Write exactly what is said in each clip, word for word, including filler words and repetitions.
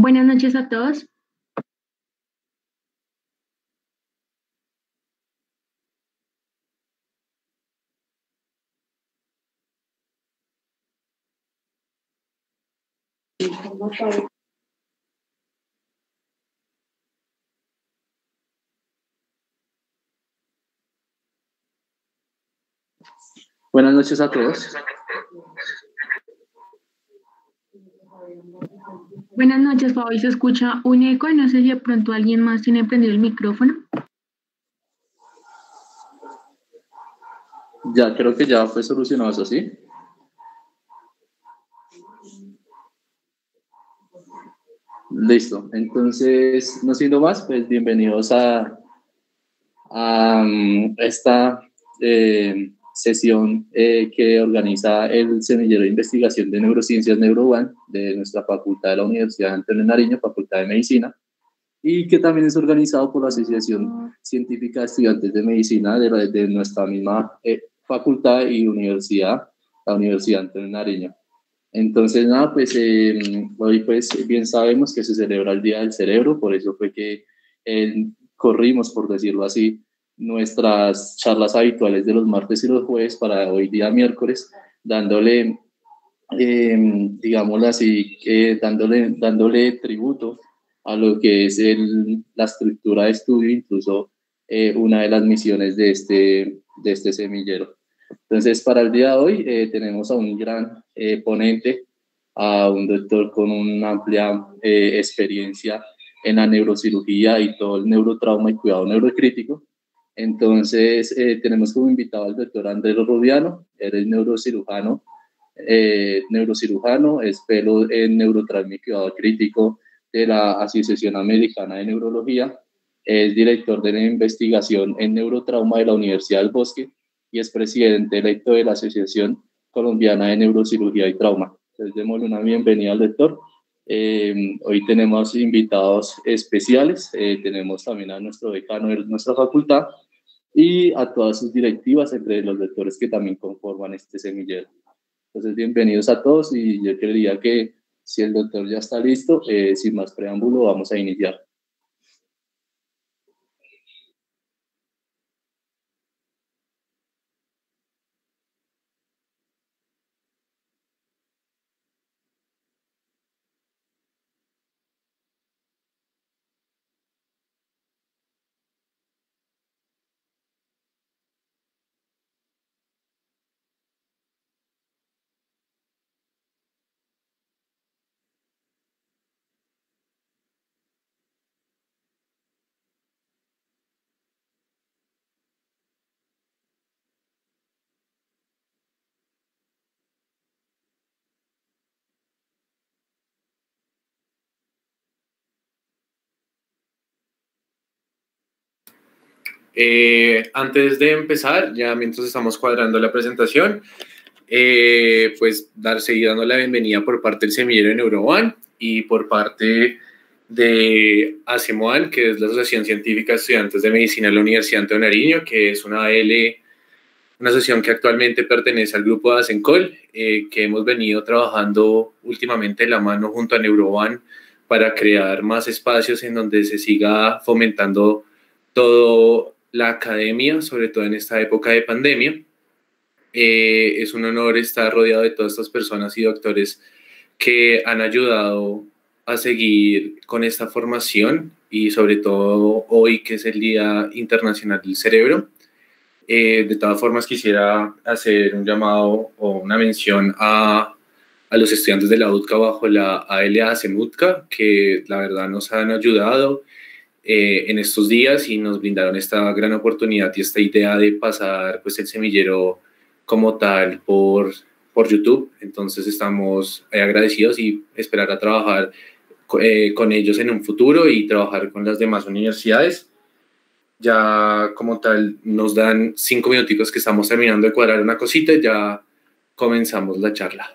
Buenas noches a todos. Buenas noches a todos. Buenas noches, Fabi. Se escucha un eco y no sé si de pronto alguien más tiene prendido el micrófono. Ya creo que ya fue solucionado eso, ¿sí? Listo. Entonces, no siendo más, pues bienvenidos a, a um, esta eh, sesión eh, que organiza el Semillero de Investigación de Neurociencias NeuroOne de nuestra facultad de la Universidad Antonio Nariño, Facultad de Medicina, y que también es organizado por la Asociación Científica de Estudiantes de Medicina de, la, de nuestra misma eh, facultad y universidad, la Universidad Antonio Nariño. Entonces, nada, pues eh, hoy pues bien sabemos que se celebra el Día del Cerebro, por eso fue que eh, corrimos, por decirlo así, nuestras charlas habituales de los martes y los jueves para hoy día miércoles, dándole, eh, digámoslo así, eh, dándole, dándole tributo a lo que es el, la estructura de estudio, incluso eh, una de las misiones de este, de este semillero. Entonces, para el día de hoy eh, tenemos a un gran eh, ponente, a un doctor con una amplia eh, experiencia en la neurocirugía y todo el neurotrauma y cuidado neurocrítico. Entonces, eh, tenemos como invitado al doctor Andrés Rubiano, él es neurocirujano, eh, neurocirujano, es fellow en neurotrauma y cuidado crítico de la Asociación Americana de Neurología, es director de la investigación en neurotrauma de la Universidad del Bosque y es presidente electo de la Asociación Colombiana de Neurocirugía y Trauma. Entonces, démosle una bienvenida al doctor. Eh, hoy tenemos invitados especiales, eh, tenemos también a nuestro decano de nuestra facultad y a todas sus directivas, entre los doctores que también conforman este semillero. Entonces, bienvenidos a todos y yo creería que si el doctor ya está listo, eh, sin más preámbulo, vamos a iniciar. Eh, antes de empezar, ya mientras estamos cuadrando la presentación, eh, pues dar seguir dando la bienvenida por parte del Semillero de NeuroOne y por parte de ASEMOAN, que es la Asociación Científica de Estudiantes de Medicina de la Universidad Antonio Nariño, que es una A L, una asociación que actualmente pertenece al grupo de ASENCOL, eh, que hemos venido trabajando últimamente de la mano junto a NeuroOne para crear más espacios en donde se siga fomentando todo la academia, sobre todo en esta época de pandemia. Eh, es un honor estar rodeado de todas estas personas y doctores que han ayudado a seguir con esta formación y sobre todo hoy que es el Día Internacional del Cerebro. Eh, de todas formas quisiera hacer un llamado o una mención a, a los estudiantes de la U T C A bajo la A L A CEMUTCA, que la verdad nos han ayudado Eh, en estos días y nos brindaron esta gran oportunidad y esta idea de pasar pues el semillero como tal por, por YouTube. Entonces estamos eh, agradecidos y esperar a trabajar eh, con ellos en un futuro y trabajar con las demás universidades. Ya como tal nos dan cinco minuticos que estamos terminando de cuadrar una cosita y ya comenzamos la charla.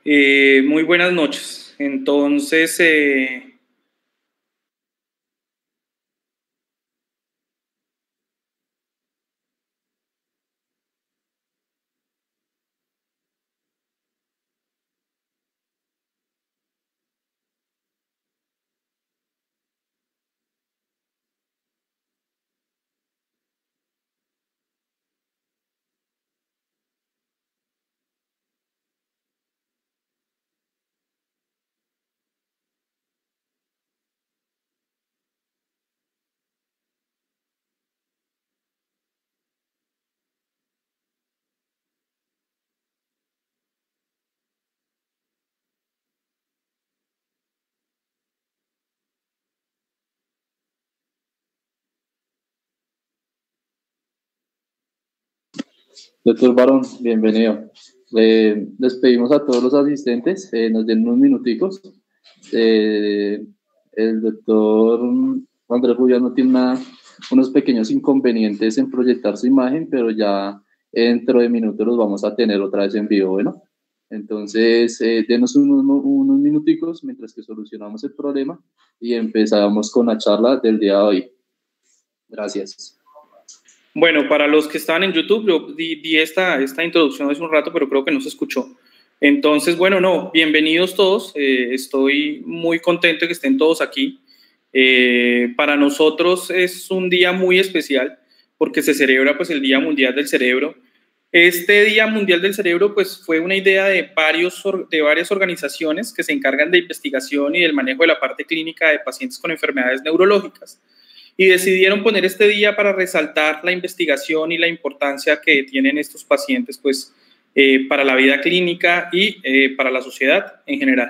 Eh, muy buenas noches. Entonces, eh, Doctor Barón, bienvenido. Eh, les pedimos a todos los asistentes, eh, nos den unos minuticos. Eh, el doctor Andrés Rubiano tiene una, unos pequeños inconvenientes en proyectar su imagen, pero ya dentro de minutos los vamos a tener otra vez en vivo, ¿bueno? Entonces, eh, denos unos, unos minuticos mientras que solucionamos el problema y empezamos con la charla del día de hoy. Gracias. Bueno, para los que estaban en YouTube, yo di, di esta, esta introducción hace un rato, pero creo que no se escuchó. Entonces, bueno, no, bienvenidos todos. Eh, estoy muy contento de que estén todos aquí. Eh, para nosotros es un día muy especial porque se celebra pues, el Día Mundial del Cerebro. Este Día Mundial del Cerebro pues, fue una idea de, varios, de varias organizaciones que se encargan de investigación y del manejo de la parte clínica de pacientes con enfermedades neurológicas. Y decidieron poner este día para resaltar la investigación y la importancia que tienen estos pacientes pues, eh, para la vida clínica y eh, para la sociedad en general.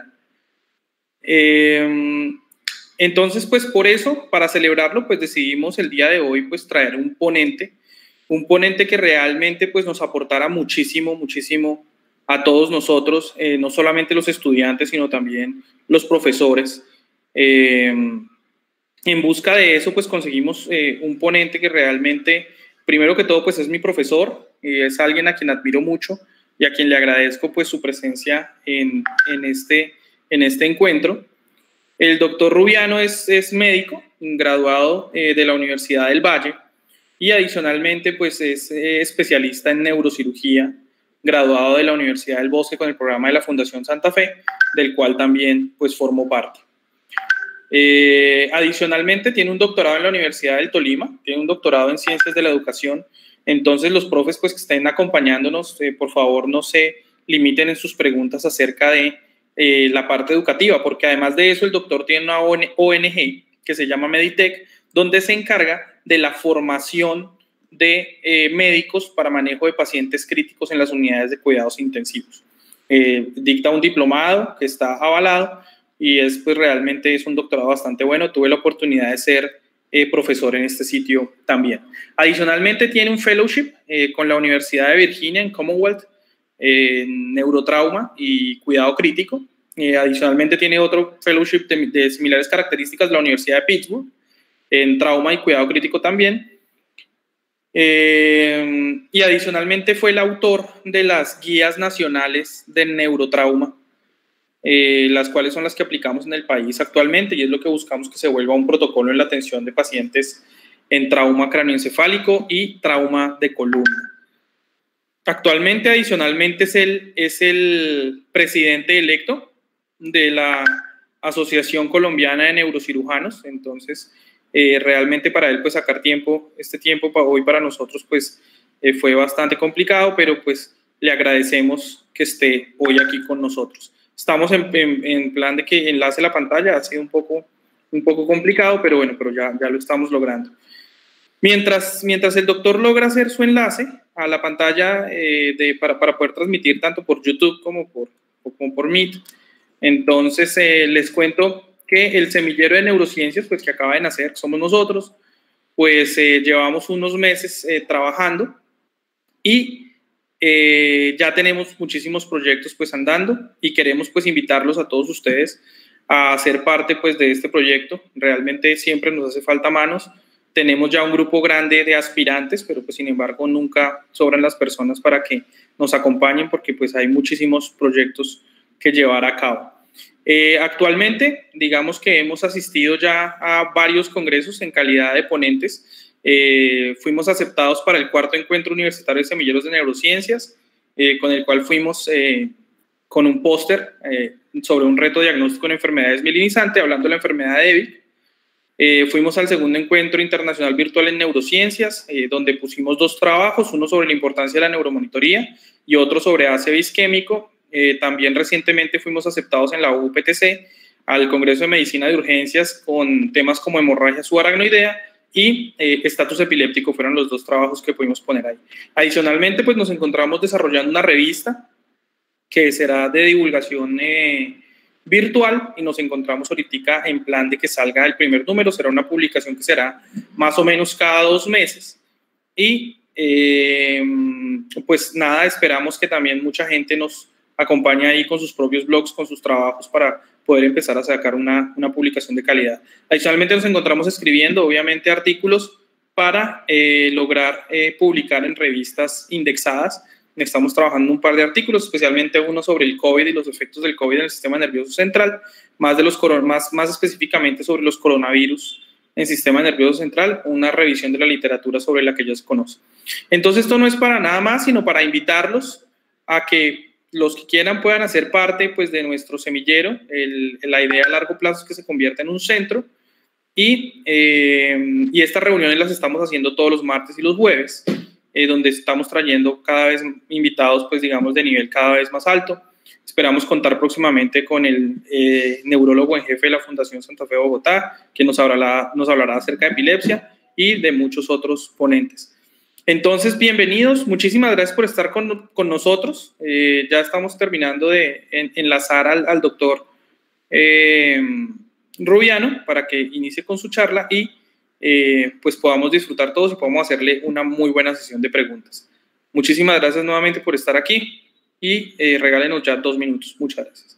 Eh, entonces, pues por eso, para celebrarlo, pues decidimos el día de hoy pues, traer un ponente, un ponente que realmente pues, nos aportara muchísimo, muchísimo a todos nosotros, eh, no solamente los estudiantes, sino también los profesores. Eh, En busca de eso, pues conseguimos eh, un ponente que realmente, primero que todo, pues es mi profesor, y es alguien a quien admiro mucho y a quien le agradezco pues su presencia en, en, este, en este encuentro. El doctor Rubiano es, es médico, graduado eh, de la Universidad del Valle y adicionalmente pues es eh, especialista en neurocirugía, graduado de la Universidad del Bosque con el programa de la Fundación Santa Fe, del cual también pues formo parte. Eh, adicionalmente tiene un doctorado en la Universidad del Tolima, tiene un doctorado en Ciencias de la Educación. Entonces los profes pues, que estén acompañándonos, eh, por favor no se limiten en sus preguntas acerca de eh, la parte educativa, porque además de eso el doctor tiene una O N G que se llama Meditech, donde se encarga de la formación de eh, médicos para manejo de pacientes críticos en las unidades de cuidados intensivos. Eh, dicta un diplomado que está avalado y es pues realmente es un doctorado bastante bueno. Tuve la oportunidad de ser eh, profesor en este sitio también. Adicionalmente tiene un fellowship eh, con la Universidad de Virginia en Commonwealth eh, en neurotrauma y cuidado crítico. Eh, adicionalmente tiene otro fellowship de, de similares características de la Universidad de Pittsburgh en trauma y cuidado crítico también. Eh, y adicionalmente fue el autor de las guías nacionales de neurotrauma, Eh, las cuales son las que aplicamos en el país actualmente y es lo que buscamos que se vuelva un protocolo en la atención de pacientes en trauma cráneoencefálico y trauma de columna. Actualmente, adicionalmente, es el, es el presidente electo de la Asociación Colombiana de Neurocirujanos. Entonces, eh, realmente para él, pues sacar tiempo, este tiempo para hoy para nosotros, pues eh, fue bastante complicado, pero pues le agradecemos que esté hoy aquí con nosotros. Estamos en, en, en plan de que enlace la pantalla, ha sido un poco, un poco complicado, pero bueno, pero ya, ya lo estamos logrando. Mientras, mientras el doctor logra hacer su enlace a la pantalla eh, de, para, para poder transmitir tanto por YouTube como por, como por Meet, entonces eh, les cuento que el semillero de neurociencias, pues que acaba de nacer, somos nosotros, pues eh, llevamos unos meses eh, trabajando y Eh, ya tenemos muchísimos proyectos pues andando y queremos pues invitarlos a todos ustedes a ser parte pues de este proyecto. Realmente siempre nos hace falta manos. Tenemos ya un grupo grande de aspirantes, pero pues sin embargo nunca sobran las personas para que nos acompañen porque pues hay muchísimos proyectos que llevar a cabo. Eh, actualmente, digamos que hemos asistido ya a varios congresos en calidad de ponentes. Eh, fuimos aceptados para el cuarto encuentro universitario de semilleros de neurociencias, eh, con el cual fuimos eh, con un póster eh, sobre un reto diagnóstico en enfermedades mielinizante, hablando de la enfermedad de Débil. Eh, fuimos al segundo encuentro internacional virtual en neurociencias, eh, donde pusimos dos trabajos, uno sobre la importancia de la neuromonitoría y otro sobre A C V isquémico. Eh, también recientemente fuimos aceptados en la U P T C al Congreso de Medicina de Urgencias con temas como hemorragia subaracnoidea y eh, estatus epiléptico. Fueron los dos trabajos que pudimos poner ahí. Adicionalmente, pues nos encontramos desarrollando una revista que será de divulgación eh, virtual, y nos encontramos ahorita en plan de que salga el primer número. Será una publicación que será más o menos cada dos meses y eh, pues nada, esperamos que también mucha gente nos acompañe ahí con sus propios blogs, con sus trabajos, para poder empezar a sacar una, una publicación de calidad. Adicionalmente nos encontramos escribiendo obviamente artículos para eh, lograr eh, publicar en revistas indexadas. Estamos trabajando un par de artículos, especialmente uno sobre el COVID y los efectos del COVID en el sistema nervioso central, más, de los, más, más específicamente sobre los coronavirus en el sistema nervioso central, una revisión de la literatura sobre la que ya se conoce. Entonces, esto no es para nada más, sino para invitarlos a que los que quieran puedan hacer parte, pues, de nuestro semillero. El, la idea a largo plazo es que se convierta en un centro, y, eh, y estas reuniones las estamos haciendo todos los martes y los jueves, Eh, donde estamos trayendo cada vez invitados, pues digamos, de nivel cada vez más alto. Esperamos contar próximamente con el eh, neurólogo en jefe de la Fundación Santa Fe de Bogotá, que nos hablará, nos hablará acerca de epilepsia, y de muchos otros ponentes. Entonces, bienvenidos, muchísimas gracias por estar con, con nosotros. Eh, ya estamos terminando de en, enlazar al, al doctor eh, Rubiano para que inicie con su charla y Eh, pues podamos disfrutar todos y podamos hacerle una muy buena sesión de preguntas. Muchísimas gracias nuevamente por estar aquí y eh, regálenos ya dos minutos. Muchas gracias.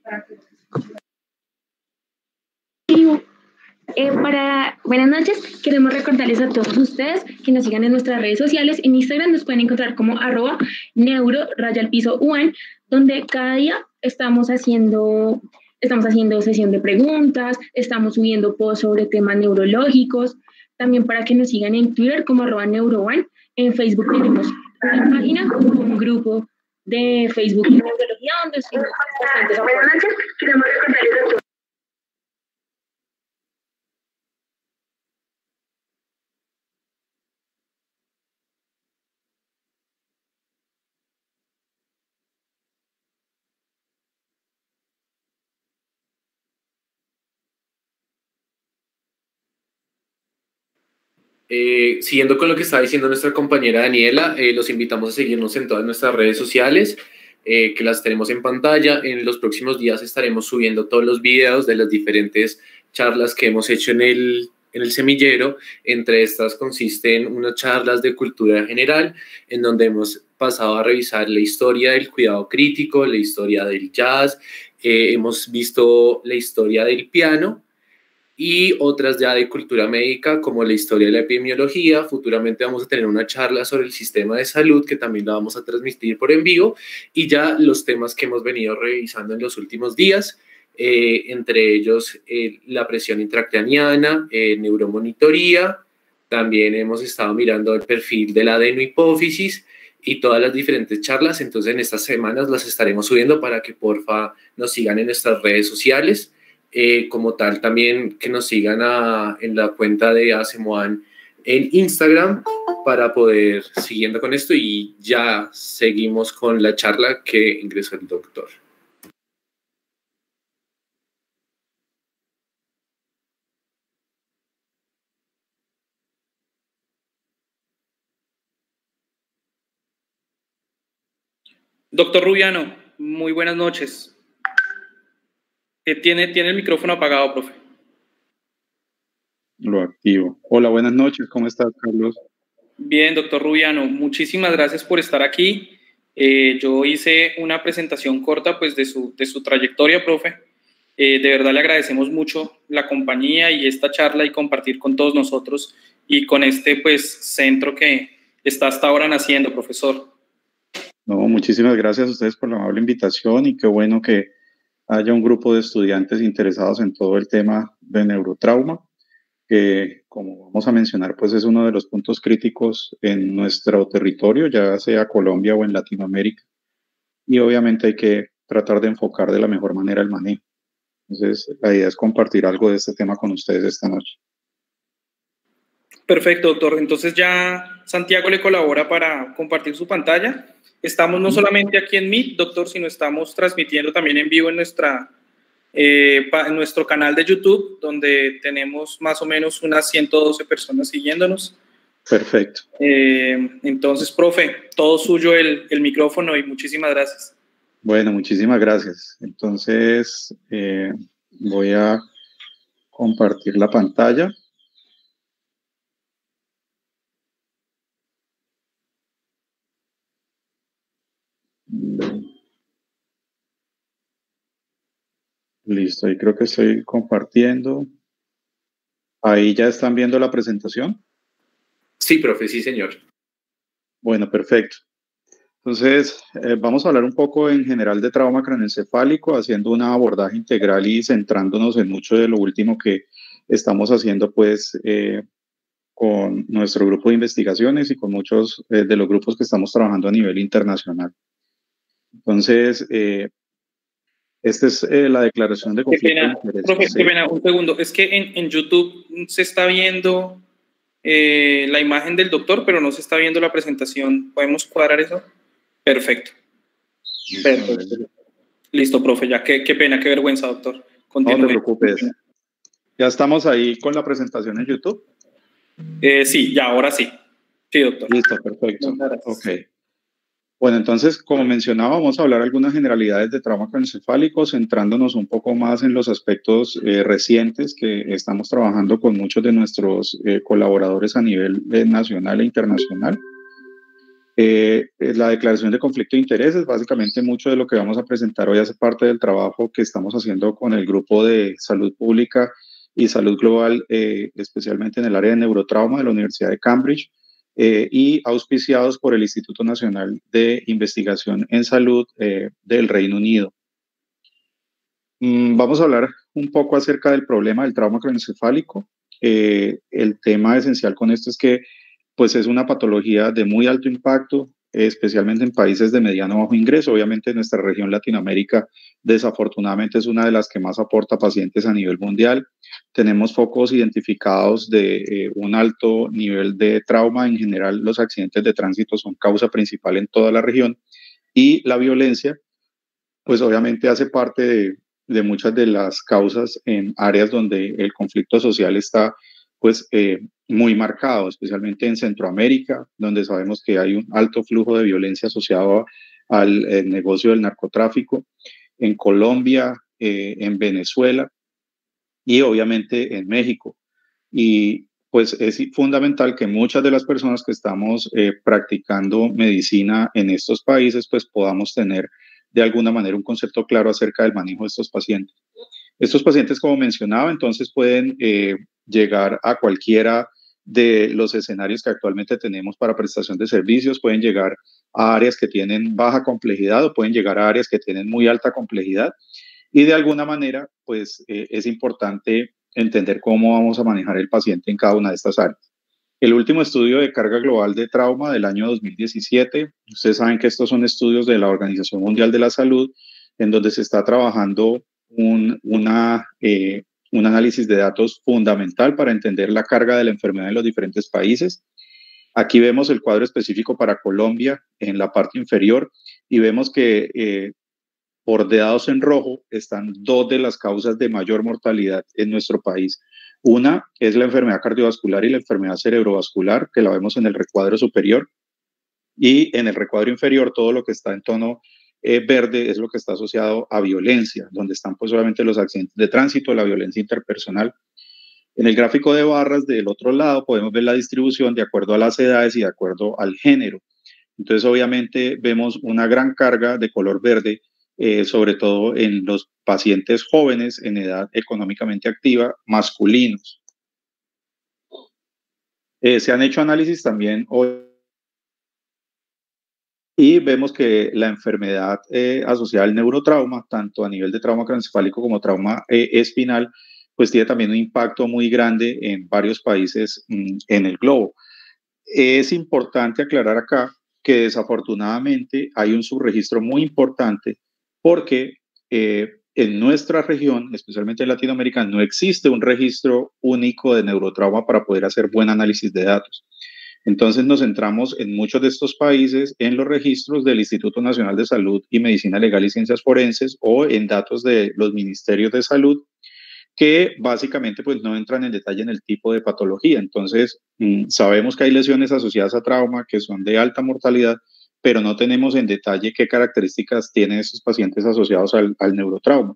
Eh, para buenas noches, queremos recordarles a todos ustedes que nos sigan en nuestras redes sociales. En Instagram nos pueden encontrar como arroba neuro raya al piso uan, donde cada día estamos haciendo, estamos haciendo sesión de preguntas, estamos subiendo posts sobre temas neurológicos. También para que nos sigan en Twitter como arroba neurouan. En Facebook tenemos una página, un grupo de Facebook y neurología donde estamos bastantes apoyos. Buenas noches, queremos recordarles a todos. Eh, siguiendo con lo que estaba diciendo nuestra compañera Daniela, eh, los invitamos a seguirnos en todas nuestras redes sociales, eh, que las tenemos en pantalla. En los próximos días estaremos subiendo todos los videos de las diferentes charlas que hemos hecho en el, en el semillero. Entre estas consisten unas charlas de cultura general, en donde hemos pasado a revisar la historia del cuidado crítico, la historia del jazz, eh, hemos visto la historia del piano, y otras ya de cultura médica, como la historia de la epidemiología. Futuramente vamos a tener una charla sobre el sistema de salud, que también la vamos a transmitir por en vivo, y ya los temas que hemos venido revisando en los últimos días, eh, entre ellos eh, la presión intracraniana, eh, neuromonitoría. También hemos estado mirando el perfil de la adenohipófisis y todas las diferentes charlas. Entonces en estas semanas las estaremos subiendo para que porfa nos sigan en nuestras redes sociales. Eh, como tal, también que nos sigan a, en la cuenta de ASEMOAN en Instagram para poder siguiendo con esto, y ya seguimos con la charla que ingresó el doctor. Doctor Rubiano, muy buenas noches. Tiene, tiene el micrófono apagado, profe. Lo activo. Hola, buenas noches. ¿Cómo estás, Carlos? Bien, doctor Rubiano, muchísimas gracias por estar aquí. Eh, yo hice una presentación corta pues, de, su, de su trayectoria, profe. Eh, de verdad le agradecemos mucho la compañía y esta charla y compartir con todos nosotros y con este pues, centro que está hasta ahora naciendo, profesor. No, muchísimas gracias a ustedes por la amable invitación, y qué bueno que haya un grupo de estudiantes interesados en todo el tema de neurotrauma, que como vamos a mencionar, pues es uno de los puntos críticos en nuestro territorio, ya sea Colombia o en Latinoamérica, y obviamente hay que tratar de enfocar de la mejor manera el manejo. Entonces, la idea es compartir algo de este tema con ustedes esta noche. Perfecto, doctor. Entonces ya Santiago le colabora para compartir su pantalla. Estamos no solamente aquí en Meet, doctor, sino estamos transmitiendo también en vivo en, nuestra, eh, en nuestro canal de YouTube, donde tenemos más o menos unas ciento doce personas siguiéndonos. Perfecto. Eh, entonces, profe, todo suyo el, el micrófono y muchísimas gracias. Bueno, muchísimas gracias. Entonces, eh, voy a compartir la pantalla. Listo, ahí creo que estoy compartiendo. Ahí ya están viendo la presentación. Sí, profe, sí, señor. Bueno, perfecto. Entonces, eh, vamos a hablar un poco en general de trauma craneoencefálico, haciendo un abordaje integral y centrándonos en mucho de lo último que estamos haciendo, pues, eh, con nuestro grupo de investigaciones y con muchos eh, de los grupos que estamos trabajando a nivel internacional. Entonces, eh, esta es eh, la declaración de conflicto qué pena, de intereses. profe, Sí. qué pena, un segundo. Es que en, en YouTube se está viendo eh, la imagen del doctor, pero no se está viendo la presentación. ¿Podemos cuadrar eso? Perfecto. Perfecto. Listo, profe, ya. Qué, qué pena, qué vergüenza, doctor. Continúe. No te preocupes. ¿Ya estamos ahí con la presentación en YouTube? Eh, sí, ya, ahora sí. Sí, doctor. Listo, perfecto. Ok. Bueno, entonces, como mencionaba, vamos a hablar algunas generalidades de trauma craneoencefálico, centrándonos un poco más en los aspectos eh, recientes que estamos trabajando con muchos de nuestros eh, colaboradores a nivel eh, nacional e internacional. Eh, la declaración de conflicto de intereses, básicamente mucho de lo que vamos a presentar hoy hace parte del trabajo que estamos haciendo con el grupo de salud pública y salud global, eh, especialmente en el área de neurotrauma de la Universidad de Cambridge, eh, y auspiciados por el Instituto Nacional de Investigación en Salud eh, del Reino Unido. Mm, vamos a hablar un poco acerca del problema del trauma craneoencefálico. Eh, el tema esencial con esto es que pues es una patología de muy alto impacto, especialmente en países de mediano o bajo ingreso. Obviamente nuestra región Latinoamérica desafortunadamente es una de las que más aporta pacientes a nivel mundial. Tenemos focos identificados de eh, un alto nivel de trauma. En general, los accidentes de tránsito son causa principal en toda la región y la violencia, pues obviamente hace parte de, de muchas de las causas en áreas donde el conflicto social está pues eh, muy marcado, especialmente en Centroamérica, donde sabemos que hay un alto flujo de violencia asociado a, al eh, negocio del narcotráfico, en Colombia, eh, en Venezuela y obviamente en México. Y pues es fundamental que muchas de las personas que estamos eh, practicando medicina en estos países pues podamos tener de alguna manera un concepto claro acerca del manejo de estos pacientes. Estos pacientes, como mencionaba, entonces pueden eh, llegar a cualquiera de los escenarios que actualmente tenemos para prestación de servicios, pueden llegar a áreas que tienen baja complejidad o pueden llegar a áreas que tienen muy alta complejidad y de alguna manera pues eh, es importante entender cómo vamos a manejar el paciente en cada una de estas áreas. El último estudio de carga global de trauma del año dos mil diecisiete, ustedes saben que estos son estudios de la Organización Mundial de la Salud, en donde se está trabajando un, una, eh, un análisis de datos fundamental para entender la carga de la enfermedad en los diferentes países. Aquí vemos el cuadro específico para Colombia en la parte inferior y vemos que eh, bordeados en rojo están dos de las causas de mayor mortalidad en nuestro país. Una es la enfermedad cardiovascular y la enfermedad cerebrovascular, que la vemos en el recuadro superior, y en el recuadro inferior todo lo que está en tono eh, verde es lo que está asociado a violencia, donde están pues obviamente los accidentes de tránsito, la violencia interpersonal. En el gráfico de barras del otro lado podemos ver la distribución de acuerdo a las edades y de acuerdo al género. Entonces obviamente vemos una gran carga de color verde, eh, sobre todo en los pacientes jóvenes en edad económicamente activa, masculinos. Eh, se han hecho análisis también hoy y vemos que la enfermedad eh, asociada al neurotrauma, tanto a nivel de trauma craneoencefálico como trauma eh, espinal, pues tiene también un impacto muy grande en varios países mm, en el globo. Es importante aclarar acá que desafortunadamente hay un subregistro muy importante porque eh, en nuestra región, especialmente en Latinoamérica, no existe un registro único de neurotrauma para poder hacer buen análisis de datos. Entonces nos centramos en muchos de estos países en los registros del Instituto Nacional de Salud y Medicina Legal y Ciencias Forenses o en datos de los ministerios de salud que básicamente pues no entran en detalle en el tipo de patología. Entonces, mmm, sabemos que hay lesiones asociadas a trauma que son de alta mortalidad, pero no tenemos en detalle qué características tienen estos pacientes asociados al, al neurotrauma.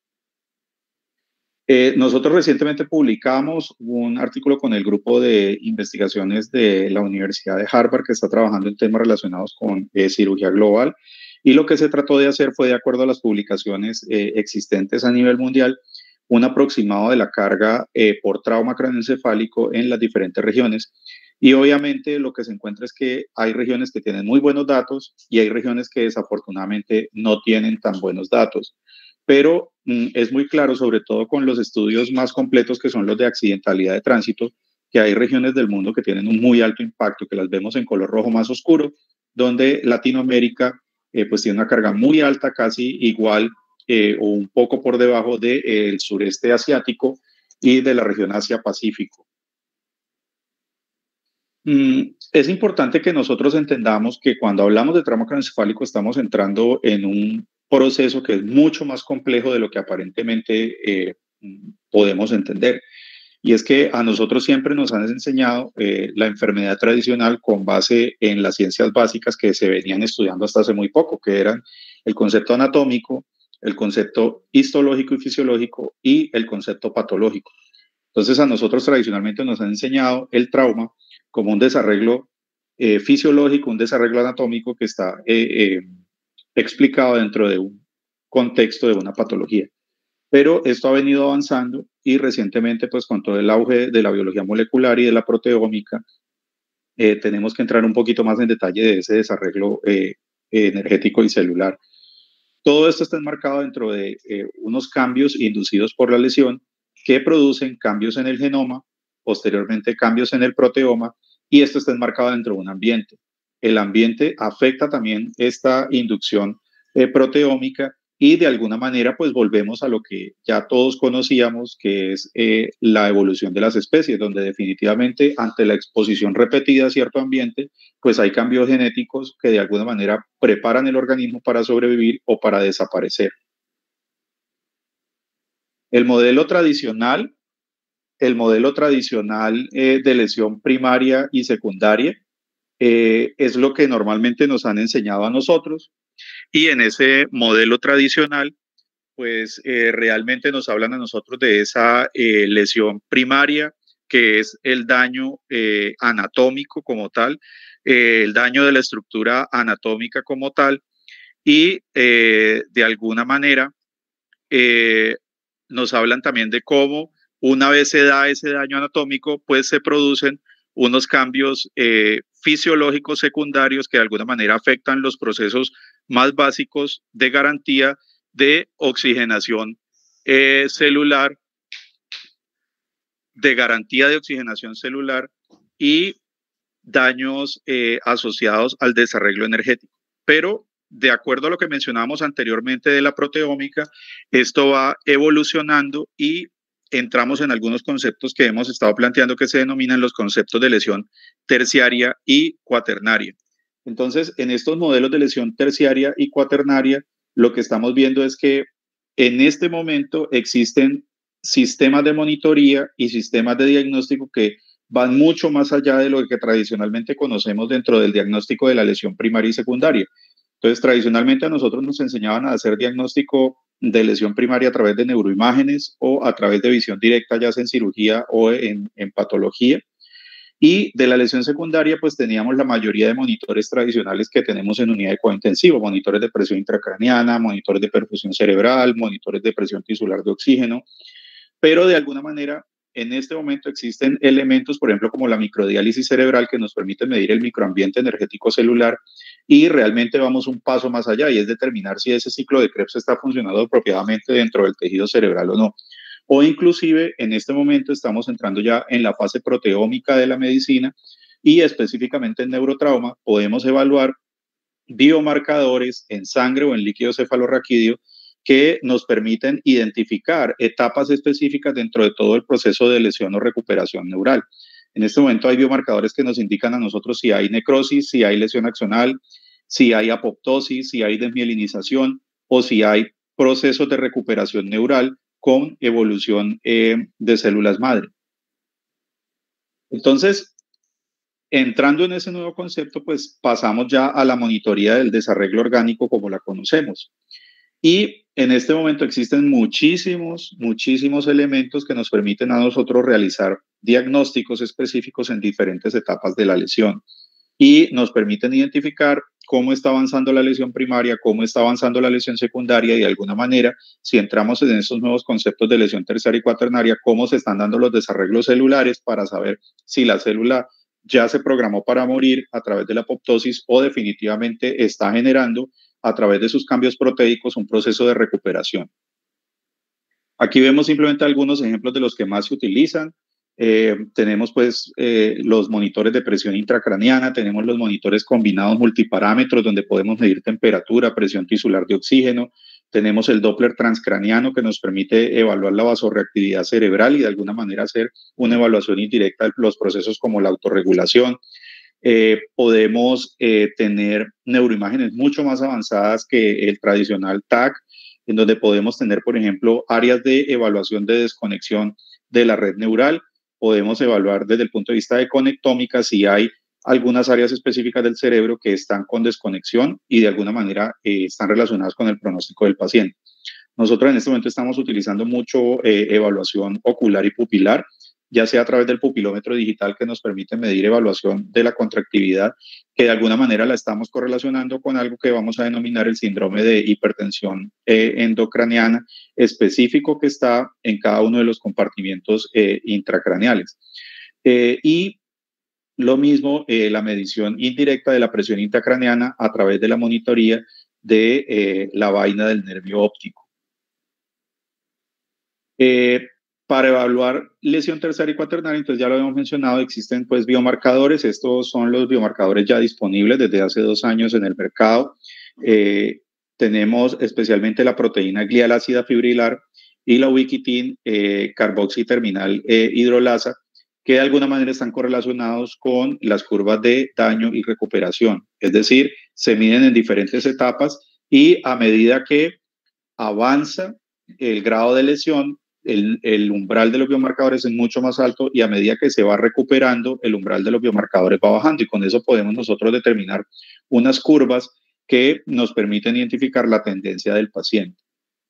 Eh, nosotros recientemente publicamos un artículo con el grupo de investigaciones de la Universidad de Harvard que está trabajando en temas relacionados con eh, cirugía global y lo que se trató de hacer fue, de acuerdo a las publicaciones eh, existentes a nivel mundial, un aproximado de la carga eh, por trauma craneoencefálico en las diferentes regiones. Y obviamente lo que se encuentra es que hay regiones que tienen muy buenos datos y hay regiones que desafortunadamente no tienen tan buenos datos. Pero mm, es muy claro, sobre todo con los estudios más completos que son los de accidentalidad de tránsito, que hay regiones del mundo que tienen un muy alto impacto, que las vemos en color rojo más oscuro, donde Latinoamérica eh, pues tiene una carga muy alta, casi igual Eh, o un poco por debajo del de, eh, sureste asiático y de la región Asia-Pacífico. Mm, es importante que nosotros entendamos que cuando hablamos de trauma craneoencefálico estamos entrando en un proceso que es mucho más complejo de lo que aparentemente eh, podemos entender. Y es que a nosotros siempre nos han enseñado eh, la enfermedad tradicional con base en las ciencias básicas que se venían estudiando hasta hace muy poco, que eran el concepto anatómico, el concepto histológico y fisiológico y el concepto patológico. Entonces a nosotros tradicionalmente nos han enseñado el trauma como un desarreglo eh, fisiológico, un desarreglo anatómico que está eh, eh, explicado dentro de un contexto de una patología. Pero esto ha venido avanzando y recientemente, pues con todo el auge de la biología molecular y de la proteómica, eh, tenemos que entrar un poquito más en detalle de ese desarreglo eh, energético y celular. Todo esto está enmarcado dentro de eh, unos cambios inducidos por la lesión que producen cambios en el genoma, posteriormente cambios en el proteoma, y esto está enmarcado dentro de un ambiente. El ambiente afecta también esta inducción eh, proteómica y de alguna manera pues volvemos a lo que ya todos conocíamos, que es eh, la evolución de las especies, donde definitivamente ante la exposición repetida a cierto ambiente, pues hay cambios genéticos que de alguna manera preparan el organismo para sobrevivir o para desaparecer. El modelo tradicional, el modelo tradicional eh, de lesión primaria y secundaria eh, es lo que normalmente nos han enseñado a nosotros. Y en ese modelo tradicional, pues eh, realmente nos hablan a nosotros de esa eh, lesión primaria, que es el daño eh, anatómico como tal, eh, el daño de la estructura anatómica como tal, y eh, de alguna manera eh, nos hablan también de cómo una vez se da ese daño anatómico, pues se producen unos cambios eh, fisiológicos secundarios que de alguna manera afectan los procesos más básicos de garantía de oxigenación eh, celular, de garantía de oxigenación celular y daños eh, asociados al desarreglo energético. Pero de acuerdo a lo que mencionábamos anteriormente de la proteómica, esto va evolucionando y entramos en algunos conceptos que hemos estado planteando que se denominan los conceptos de lesión terciaria y cuaternaria. Entonces, en estos modelos de lesión terciaria y cuaternaria, lo que estamos viendo es que en este momento existen sistemas de monitoría y sistemas de diagnóstico que van mucho más allá de lo que tradicionalmente conocemos dentro del diagnóstico de la lesión primaria y secundaria. Entonces, tradicionalmente a nosotros nos enseñaban a hacer diagnóstico de lesión primaria a través de neuroimágenes o a través de visión directa, ya sea en cirugía o en, en patología. Y de la lesión secundaria, pues teníamos la mayoría de monitores tradicionales que tenemos en unidad de cuidado intensivo, monitores de presión intracraneana, monitores de perfusión cerebral, monitores de presión tisular de oxígeno, pero de alguna manera en este momento existen elementos, por ejemplo, como la microdiálisis cerebral, que nos permite medir el microambiente energético celular y realmente vamos un paso más allá y es determinar si ese ciclo de Krebs está funcionando apropiadamente dentro del tejido cerebral o no. O inclusive en este momento estamos entrando ya en la fase proteómica de la medicina y específicamente en neurotrauma podemos evaluar biomarcadores en sangre o en líquido cefalorraquídeo que nos permiten identificar etapas específicas dentro de todo el proceso de lesión o recuperación neural. En este momento hay biomarcadores que nos indican a nosotros si hay necrosis, si hay lesión axonal, si hay apoptosis, si hay desmielinización o si hay procesos de recuperación neural con evolución eh, de células madre. Entonces, entrando en ese nuevo concepto, pues pasamos ya a la monitoría del desarreglo orgánico como la conocemos. Y en este momento existen muchísimos, muchísimos elementos que nos permiten a nosotros realizar diagnósticos específicos en diferentes etapas de la lesión y nos permiten identificar cómo está avanzando la lesión primaria, cómo está avanzando la lesión secundaria y de alguna manera, si entramos en estos nuevos conceptos de lesión terciaria y cuaternaria, cómo se están dando los desarreglos celulares para saber si la célula ya se programó para morir a través de la apoptosis o definitivamente está generando a través de sus cambios proteicos un proceso de recuperación. Aquí vemos simplemente algunos ejemplos de los que más se utilizan. Eh, tenemos pues eh, los monitores de presión intracraneana, tenemos los monitores combinados multiparámetros donde podemos medir temperatura, presión tisular de oxígeno, tenemos el Doppler transcraniano que nos permite evaluar la vasorreactividad cerebral y de alguna manera hacer una evaluación indirecta de los procesos como la autorregulación. Eh, podemos eh, tener neuroimágenes mucho más avanzadas que el tradicional T A C, en donde podemos tener, por ejemplo, áreas de evaluación de desconexión de la red neural. Podemos evaluar desde el punto de vista de conectómica si hay algunas áreas específicas del cerebro que están con desconexión y de alguna manera eh, están relacionadas con el pronóstico del paciente. Nosotros en este momento estamos utilizando mucho eh, evaluación ocular y pupilar ya sea a través del pupilómetro digital que nos permite medir evaluación de la contractividad, que de alguna manera la estamos correlacionando con algo que vamos a denominar el síndrome de hipertensión eh, endocraniana específico que está en cada uno de los compartimientos eh, intracraneales. Eh, y lo mismo, eh, la medición indirecta de la presión intracraneana a través de la monitoría de eh, la vaina del nervio óptico. Eh, para evaluar lesión terciaria y cuaternaria, entonces ya lo habíamos mencionado, existen pues biomarcadores. Estos son los biomarcadores ya disponibles desde hace dos años en el mercado. Eh, tenemos especialmente la proteína glial ácida fibrilar y la ubiquitin eh, carboxiterminal eh, hidrolasa, que de alguna manera están correlacionados con las curvas de daño y recuperación. Es decir, se miden en diferentes etapas y a medida que avanza el grado de lesión, el, el umbral de los biomarcadores es mucho más alto y a medida que se va recuperando, el umbral de los biomarcadores va bajando y con eso podemos nosotros determinar unas curvas que nos permiten identificar la tendencia del paciente.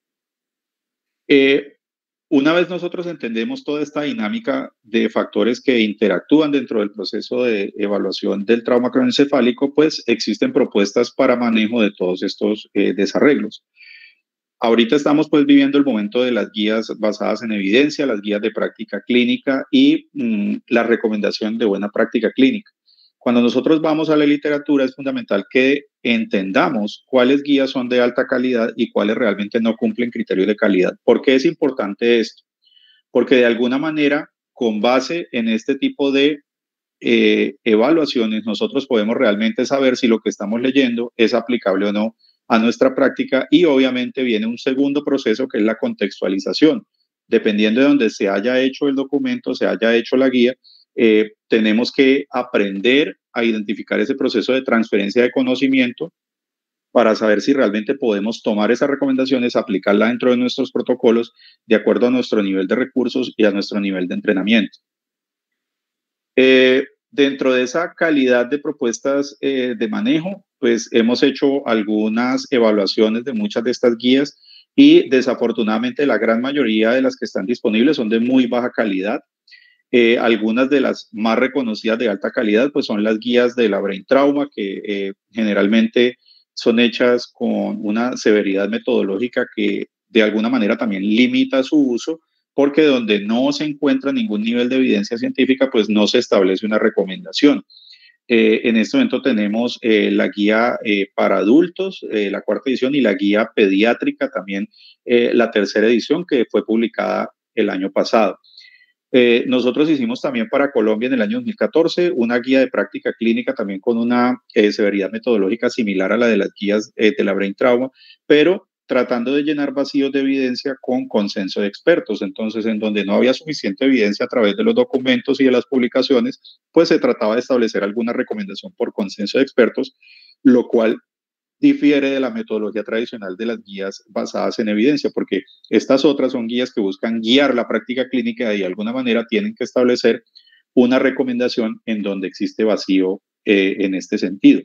Eh, una vez nosotros entendemos toda esta dinámica de factores que interactúan dentro del proceso de evaluación del trauma craneoencefálico, pues existen propuestas para manejo de todos estos eh, desarreglos. Ahorita estamos pues viviendo el momento de las guías basadas en evidencia, las guías de práctica clínica y mmm, la recomendación de buena práctica clínica. Cuando nosotros vamos a la literatura es fundamental que entendamos cuáles guías son de alta calidad y cuáles realmente no cumplen criterios de calidad. ¿Por qué es importante esto? Porque de alguna manera, con base en este tipo de eh, evaluaciones, nosotros podemos realmente saber si lo que estamos leyendo es aplicable o no a nuestra práctica y obviamente viene un segundo proceso que es la contextualización. Dependiendo de donde se haya hecho el documento, se haya hecho la guía, eh, tenemos que aprender a identificar ese proceso de transferencia de conocimiento para saber si realmente podemos tomar esas recomendaciones, aplicarlas dentro de nuestros protocolos de acuerdo a nuestro nivel de recursos y a nuestro nivel de entrenamiento. Eh, dentro de esa calidad de propuestas eh, de manejo, pues hemos hecho algunas evaluaciones de muchas de estas guías y desafortunadamente la gran mayoría de las que están disponibles son de muy baja calidad. Eh, algunas de las más reconocidas de alta calidad pues son las guías de la Brain Trauma, que eh, generalmente son hechas con una severidad metodológica que de alguna manera también limita su uso, porque donde no se encuentra ningún nivel de evidencia científica, pues no se establece una recomendación. Eh, en este momento tenemos eh, la guía eh, para adultos, eh, la cuarta edición, y la guía pediátrica también, eh, la tercera edición, que fue publicada el año pasado. Eh, nosotros hicimos también para Colombia en el año dos mil catorce una guía de práctica clínica también con una eh, severidad metodológica similar a la de las guías eh, de la Brain Trauma, pero tratando de llenar vacíos de evidencia con consenso de expertos. Entonces, en donde no había suficiente evidencia a través de los documentos y de las publicaciones, pues se trataba de establecer alguna recomendación por consenso de expertos, lo cual difiere de la metodología tradicional de las guías basadas en evidencia, porque estas otras son guías que buscan guiar la práctica clínica y de alguna manera tienen que establecer una recomendación en donde existe vacío eh, en este sentido.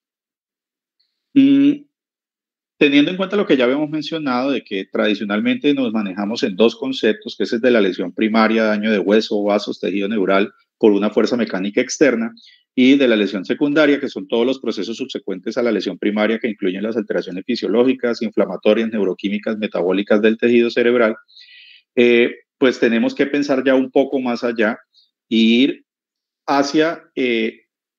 Y teniendo en cuenta lo que ya habíamos mencionado, de que tradicionalmente nos manejamos en dos conceptos, que es el de la lesión primaria, daño de hueso, vasos, tejido neural por una fuerza mecánica externa, y de la lesión secundaria, que son todos los procesos subsecuentes a la lesión primaria, que incluyen las alteraciones fisiológicas, inflamatorias, neuroquímicas, metabólicas del tejido cerebral, eh, pues tenemos que pensar ya un poco más allá e ir hacia eh,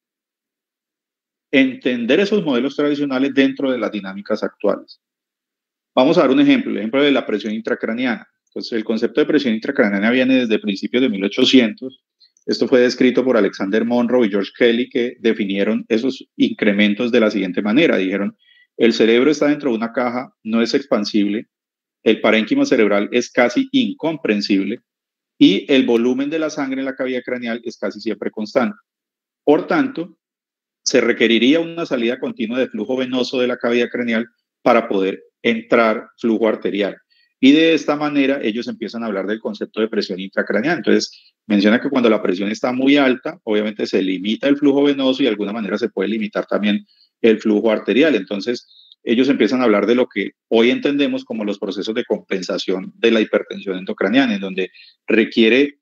entender esos modelos tradicionales dentro de las dinámicas actuales. Vamos a dar un ejemplo, el ejemplo de la presión intracraneana. Entonces, el concepto de presión intracraneana viene desde principios de mil ochocientos. Esto fue descrito por Alexander Monroe y George Kelly, que definieron esos incrementos de la siguiente manera. Dijeron, el cerebro está dentro de una caja, no es expansible, el parénquima cerebral es casi incomprensible y el volumen de la sangre en la cavidad craneal es casi siempre constante. Por tanto, se requeriría una salida continua de flujo venoso de la cavidad craneal para poder entrar flujo arterial. Y de esta manera ellos empiezan a hablar del concepto de presión intracraneal. Entonces, menciona que cuando la presión está muy alta, obviamente se limita el flujo venoso y de alguna manera se puede limitar también el flujo arterial. Entonces, ellos empiezan a hablar de lo que hoy entendemos como los procesos de compensación de la hipertensión endocraniana, en donde requiere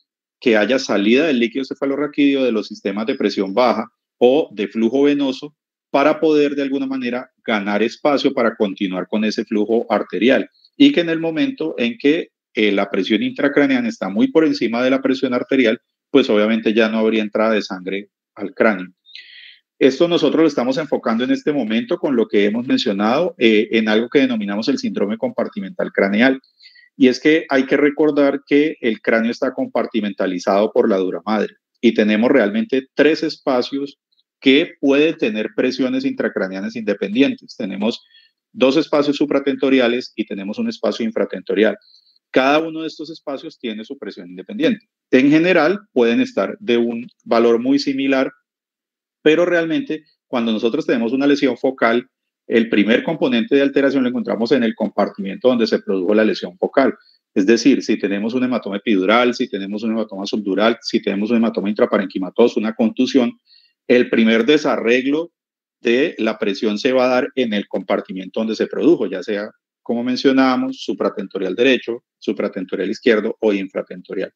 que haya salida del líquido cefalorraquídeo de los sistemas de presión baja o de flujo venoso para poder de alguna manera ganar espacio para continuar con ese flujo arterial, y que en el momento en que eh, la presión intracraneana está muy por encima de la presión arterial, pues obviamente ya no habría entrada de sangre al cráneo. Esto nosotros lo estamos enfocando en este momento con lo que hemos mencionado eh, en algo que denominamos el síndrome compartimental craneal. Y es que hay que recordar que el cráneo está compartimentalizado por la dura madre y tenemos realmente tres espacios que pueden tener presiones intracraneanas independientes. Tenemos dos espacios supratentoriales y tenemos un espacio infratentorial. Cada uno de estos espacios tiene su presión independiente. En general pueden estar de un valor muy similar, pero realmente cuando nosotros tenemos una lesión focal, el primer componente de alteración lo encontramos en el compartimiento donde se produjo la lesión focal. Es decir, si tenemos un hematoma epidural, si tenemos un hematoma subdural, si tenemos un hematoma intraparenquimatoso, una contusión, el primer desarreglo de la presión se va a dar en el compartimiento donde se produjo, ya sea, como mencionábamos, supratentorial derecho, supratentorial izquierdo o infratentorial.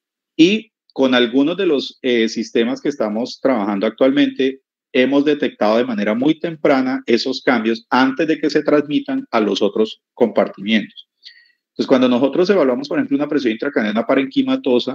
Y con algunos de los eh, sistemas que estamos trabajando actualmente, hemos detectado de manera muy temprana esos cambios antes de que se transmitan a los otros compartimientos. Entonces, cuando nosotros evaluamos, por ejemplo, una presión intracraneana parenquimatosa,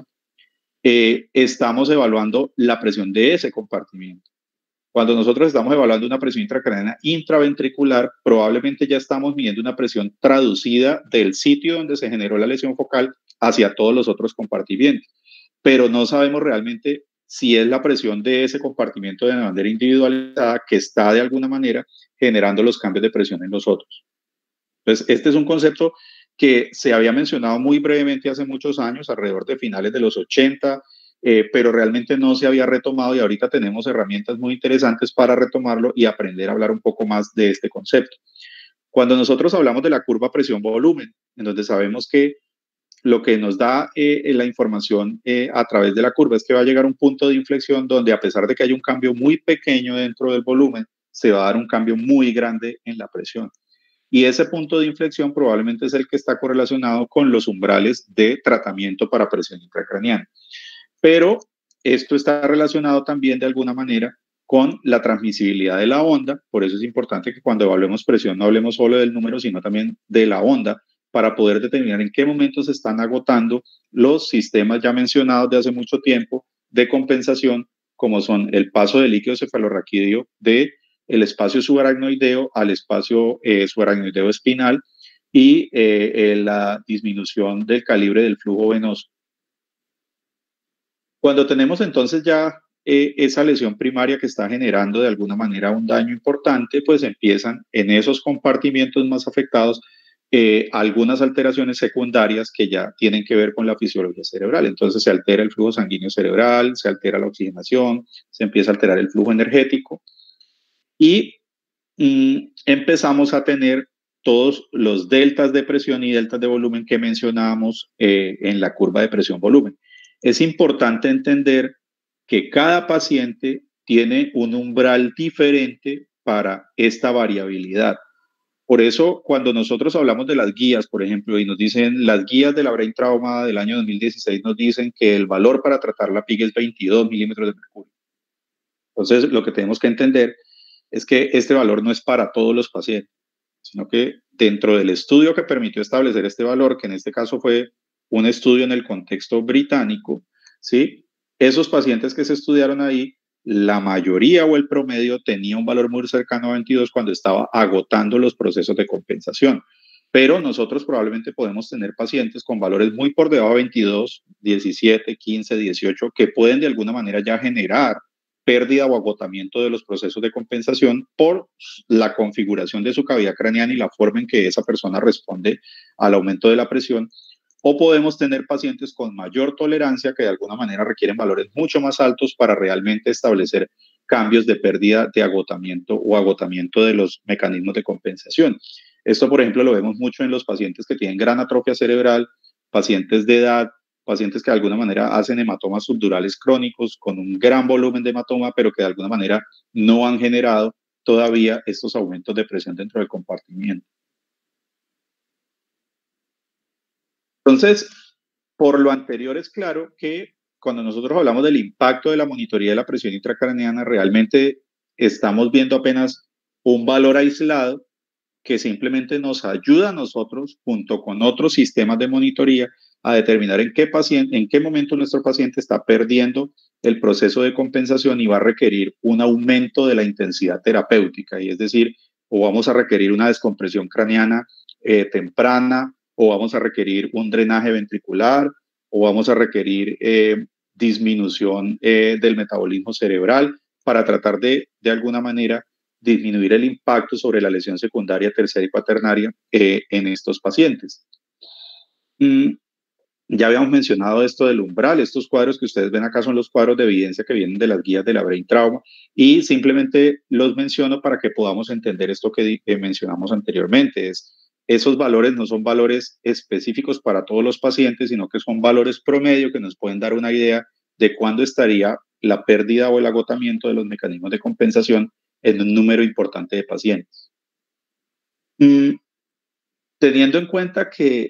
eh, estamos evaluando la presión de ese compartimiento. Cuando nosotros estamos evaluando una presión intracraneana intraventricular, probablemente ya estamos midiendo una presión traducida del sitio donde se generó la lesión focal hacia todos los otros compartimientos, pero no sabemos realmente si es la presión de ese compartimento de manera individualizada que está de alguna manera generando los cambios de presión en los otros. Entonces, este es un concepto que se había mencionado muy brevemente hace muchos años, alrededor de finales de los ochenta, eh, pero realmente no se había retomado y ahorita tenemos herramientas muy interesantes para retomarlo y aprender a hablar un poco más de este concepto. Cuando nosotros hablamos de la curva presión-volumen, en donde sabemos que lo que nos da eh, la información eh, a través de la curva es que va a llegar a un punto de inflexión donde, a pesar de que haya un cambio muy pequeño dentro del volumen, se va a dar un cambio muy grande en la presión. Y ese punto de inflexión probablemente es el que está correlacionado con los umbrales de tratamiento para presión intracraneana. Pero esto está relacionado también de alguna manera con la transmisibilidad de la onda. Por eso es importante que cuando evaluemos presión no hablemos solo del número, sino también de la onda, para poder determinar en qué momento se están agotando los sistemas ya mencionados de hace mucho tiempo de compensación, como son el paso del líquido cefalorraquídeo de el espacio subaracnoideo al espacio eh, subaracnoideo espinal y eh, eh, la disminución del calibre del flujo venoso. Cuando tenemos entonces ya eh, esa lesión primaria que está generando de alguna manera un daño importante, pues empiezan en esos compartimientos más afectados Eh, algunas alteraciones secundarias que ya tienen que ver con la fisiología cerebral. Entonces se altera el flujo sanguíneo cerebral, se altera la oxigenación, se empieza a alterar el flujo energético y mm, empezamos a tener todos los deltas de presión y deltas de volumen que mencionábamos eh, en la curva de presión-volumen. Es importante entender que cada paciente tiene un umbral diferente para esta variabilidad. Por eso, cuando nosotros hablamos de las guías, por ejemplo, y nos dicen, las guías de la brain trauma del año dos mil dieciséis nos dicen que el valor para tratar la P I G es veintidós milímetros de mercurio. Entonces, lo que tenemos que entender es que este valor no es para todos los pacientes, sino que dentro del estudio que permitió establecer este valor, que en este caso fue un estudio en el contexto británico, ¿sí? Esos pacientes que se estudiaron ahí, la mayoría o el promedio tenía un valor muy cercano a veintidós cuando estaba agotando los procesos de compensación. Pero nosotros probablemente podemos tener pacientes con valores muy por debajo de veintidós, diecisiete, quince, dieciocho, que pueden de alguna manera ya generar pérdida o agotamiento de los procesos de compensación por la configuración de su cavidad craneana y la forma en que esa persona responde al aumento de la presión. O podemos tener pacientes con mayor tolerancia que de alguna manera requieren valores mucho más altos para realmente establecer cambios de pérdida de agotamiento o agotamiento de los mecanismos de compensación. Esto, por ejemplo, lo vemos mucho en los pacientes que tienen gran atrofia cerebral, pacientes de edad, pacientes que de alguna manera hacen hematomas subdurales crónicos con un gran volumen de hematoma, pero que de alguna manera no han generado todavía estos aumentos de presión dentro del compartimiento. Entonces, por lo anterior es claro que cuando nosotros hablamos del impacto de la monitoría de la presión intracraneana, realmente estamos viendo apenas un valor aislado que simplemente nos ayuda a nosotros, junto con otros sistemas de monitoría, a determinar en qué, paciente, en qué momento nuestro paciente está perdiendo el proceso de compensación y va a requerir un aumento de la intensidad terapéutica, y es decir, o vamos a requerir una descompresión craneana eh, temprana, o vamos a requerir un drenaje ventricular, o vamos a requerir eh, disminución eh, del metabolismo cerebral para tratar de, de alguna manera, disminuir el impacto sobre la lesión secundaria, terciaria y cuaternaria eh, en estos pacientes. Mm, ya habíamos mencionado esto del umbral. Estos cuadros que ustedes ven acá son los cuadros de evidencia que vienen de las guías de la Brain Trauma, y simplemente los menciono para que podamos entender esto que, que mencionamos anteriormente. Es, esos valores no son valores específicos para todos los pacientes, sino que son valores promedio que nos pueden dar una idea de cuándo estaría la pérdida o el agotamiento de los mecanismos de compensación en un número importante de pacientes. Mm, teniendo en cuenta que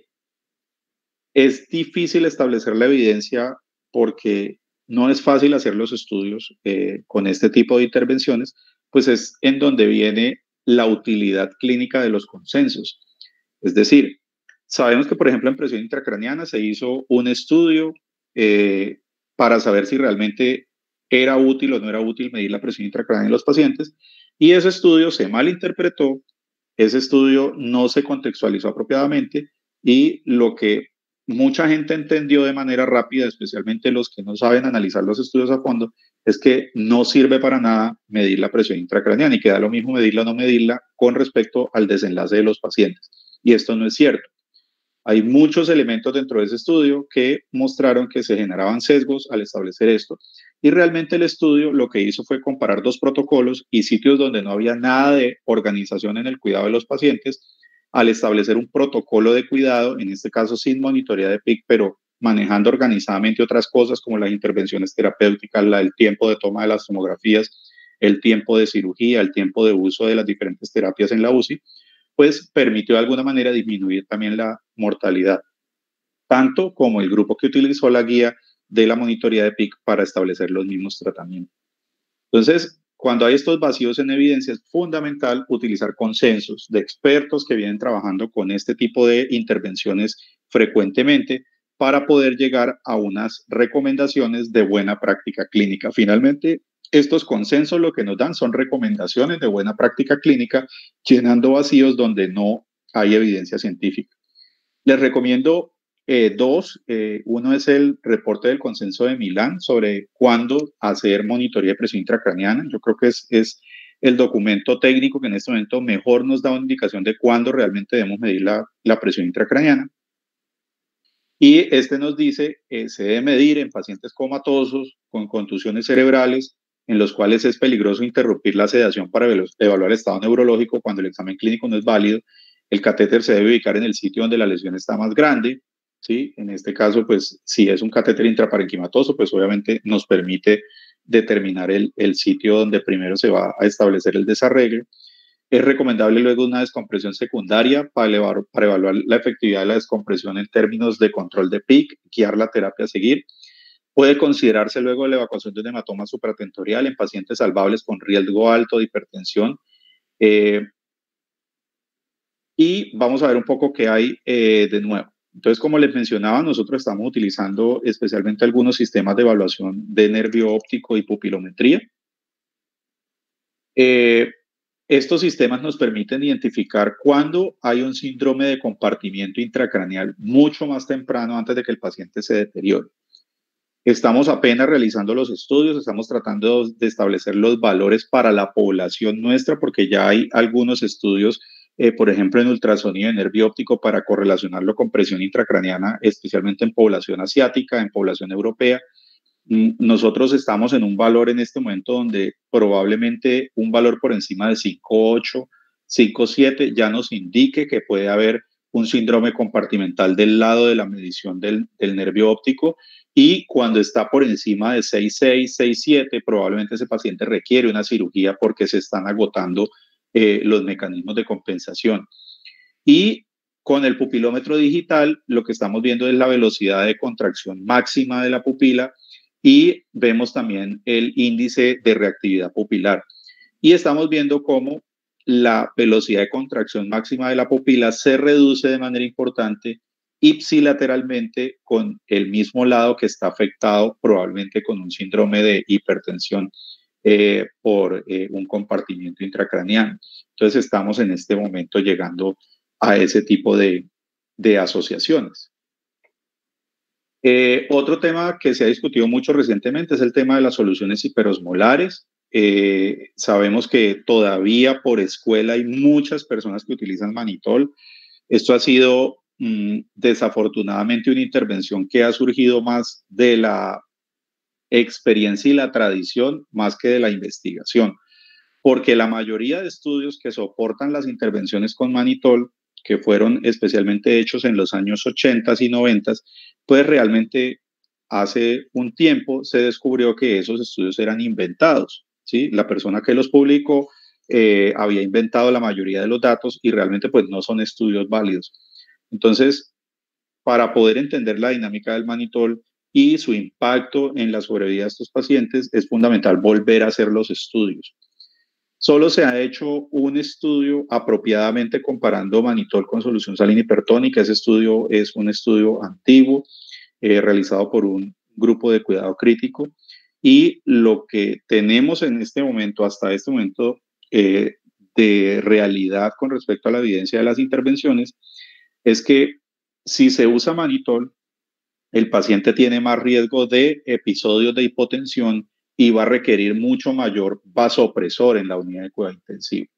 es difícil establecer la evidencia porque no es fácil hacer los estudios eh, con este tipo de intervenciones, pues es en donde viene la utilidad clínica de los consensos. Es decir, sabemos que, por ejemplo, en presión intracraneana se hizo un estudio eh, para saber si realmente era útil o no era útil medir la presión intracraneana en los pacientes, y ese estudio se malinterpretó, ese estudio no se contextualizó apropiadamente, y lo que mucha gente entendió de manera rápida, especialmente los que no saben analizar los estudios a fondo, es que no sirve para nada medir la presión intracraneana y que da lo mismo medirla o no medirla con respecto al desenlace de los pacientes. Y esto no es cierto. Hay muchos elementos dentro de ese estudio que mostraron que se generaban sesgos al establecer esto. Y realmente el estudio lo que hizo fue comparar dos protocolos y sitios donde no había nada de organización en el cuidado de los pacientes, al establecer un protocolo de cuidado, en este caso sin monitoría de P I C, pero manejando organizadamente otras cosas como las intervenciones terapéuticas, la, el tiempo de toma de las tomografías, el tiempo de cirugía, el tiempo de uso de las diferentes terapias en la U C I, pues permitió de alguna manera disminuir también la mortalidad, tanto como el grupo que utilizó la guía de la monitoría de P I C para establecer los mismos tratamientos. Entonces, cuando hay estos vacíos en evidencia, es fundamental utilizar consensos de expertos que vienen trabajando con este tipo de intervenciones frecuentemente para poder llegar a unas recomendaciones de buena práctica clínica. Finalmente, estos consensos lo que nos dan son recomendaciones de buena práctica clínica, llenando vacíos donde no hay evidencia científica. Les recomiendo Eh, dos, eh, uno es el reporte del consenso de Milán sobre cuándo hacer monitoría de presión intracraneana. Yo creo que es, es el documento técnico que en este momento mejor nos da una indicación de cuándo realmente debemos medir la, la presión intracraneana. Y este nos dice que eh, se debe medir en pacientes comatosos con contusiones cerebrales, en los cuales es peligroso interrumpir la sedación para evaluar el estado neurológico cuando el examen clínico no es válido. El catéter se debe ubicar en el sitio donde la lesión está más grande. ¿Sí? En este caso, pues, si es un catéter intraparenquimatoso, pues obviamente nos permite determinar el, el sitio donde primero se va a establecer el desarreglo. Es recomendable luego una descompresión secundaria para, elevar, para evaluar la efectividad de la descompresión en términos de control de P I C, guiar la terapia a seguir. Puede considerarse luego la evacuación de un hematoma supratentorial en pacientes salvables con riesgo alto de hipertensión. Eh, y vamos a ver un poco qué hay eh, de nuevo. Entonces, como les mencionaba, nosotros estamos utilizando especialmente algunos sistemas de evaluación de nervio óptico y pupilometría. Eh, estos sistemas nos permiten identificar cuándo hay un síndrome de compartimiento intracraneal mucho más temprano antes de que el paciente se deteriore. Estamos apenas realizando los estudios, estamos tratando de establecer los valores para la población nuestra, porque ya hay algunos estudios Eh, por ejemplo, en ultrasonido de nervio óptico para correlacionarlo con presión intracraneana, especialmente en población asiática, en población europea. Nosotros estamos en un valor en este momento donde probablemente un valor por encima de cinco punto ocho, cinco punto siete ya nos indique que puede haber un síndrome compartimental del lado de la medición del, del nervio óptico, y cuando está por encima de seis punto seis, seis punto siete, probablemente ese paciente requiere una cirugía porque se están agotando Eh, los mecanismos de compensación. Y con el pupilómetro digital lo que estamos viendo es la velocidad de contracción máxima de la pupila y vemos también el índice de reactividad pupilar. Y estamos viendo cómo la velocidad de contracción máxima de la pupila se reduce de manera importante ipsilateralmente con el mismo lado que está afectado probablemente con un síndrome de hipertensión eh, por eh, un compartimiento intracraneano. Entonces estamos en este momento llegando a ese tipo de, de asociaciones. Eh, otro tema que se ha discutido mucho recientemente es el tema de las soluciones hiperosmolares. Eh, sabemos que todavía por escuela hay muchas personas que utilizan manitol. Esto ha sido mmm, desafortunadamente una intervención que ha surgido más de la experiencia y la tradición más que de la investigación, porque la mayoría de estudios que soportan las intervenciones con manitol, que fueron especialmente hechos en los años ochenta y noventa, pues realmente hace un tiempo se descubrió que esos estudios eran inventados, ¿sí? La persona que los publicó eh, había inventado la mayoría de los datos y realmente pues no son estudios válidos. Entonces, para poder entender la dinámica del manitol y su impacto en la sobrevida de estos pacientes, es fundamental volver a hacer los estudios. Solo se ha hecho un estudio apropiadamente comparando manitol con solución salina hipertónica. Ese estudio es un estudio antiguo, eh, realizado por un grupo de cuidado crítico. Y lo que tenemos en este momento, hasta este momento, eh, de realidad con respecto a la evidencia de las intervenciones, es que si se usa manitol, el paciente tiene más riesgo de episodios de hipotensión y va a requerir mucho mayor vasopresor en la unidad de cuidado intensivo.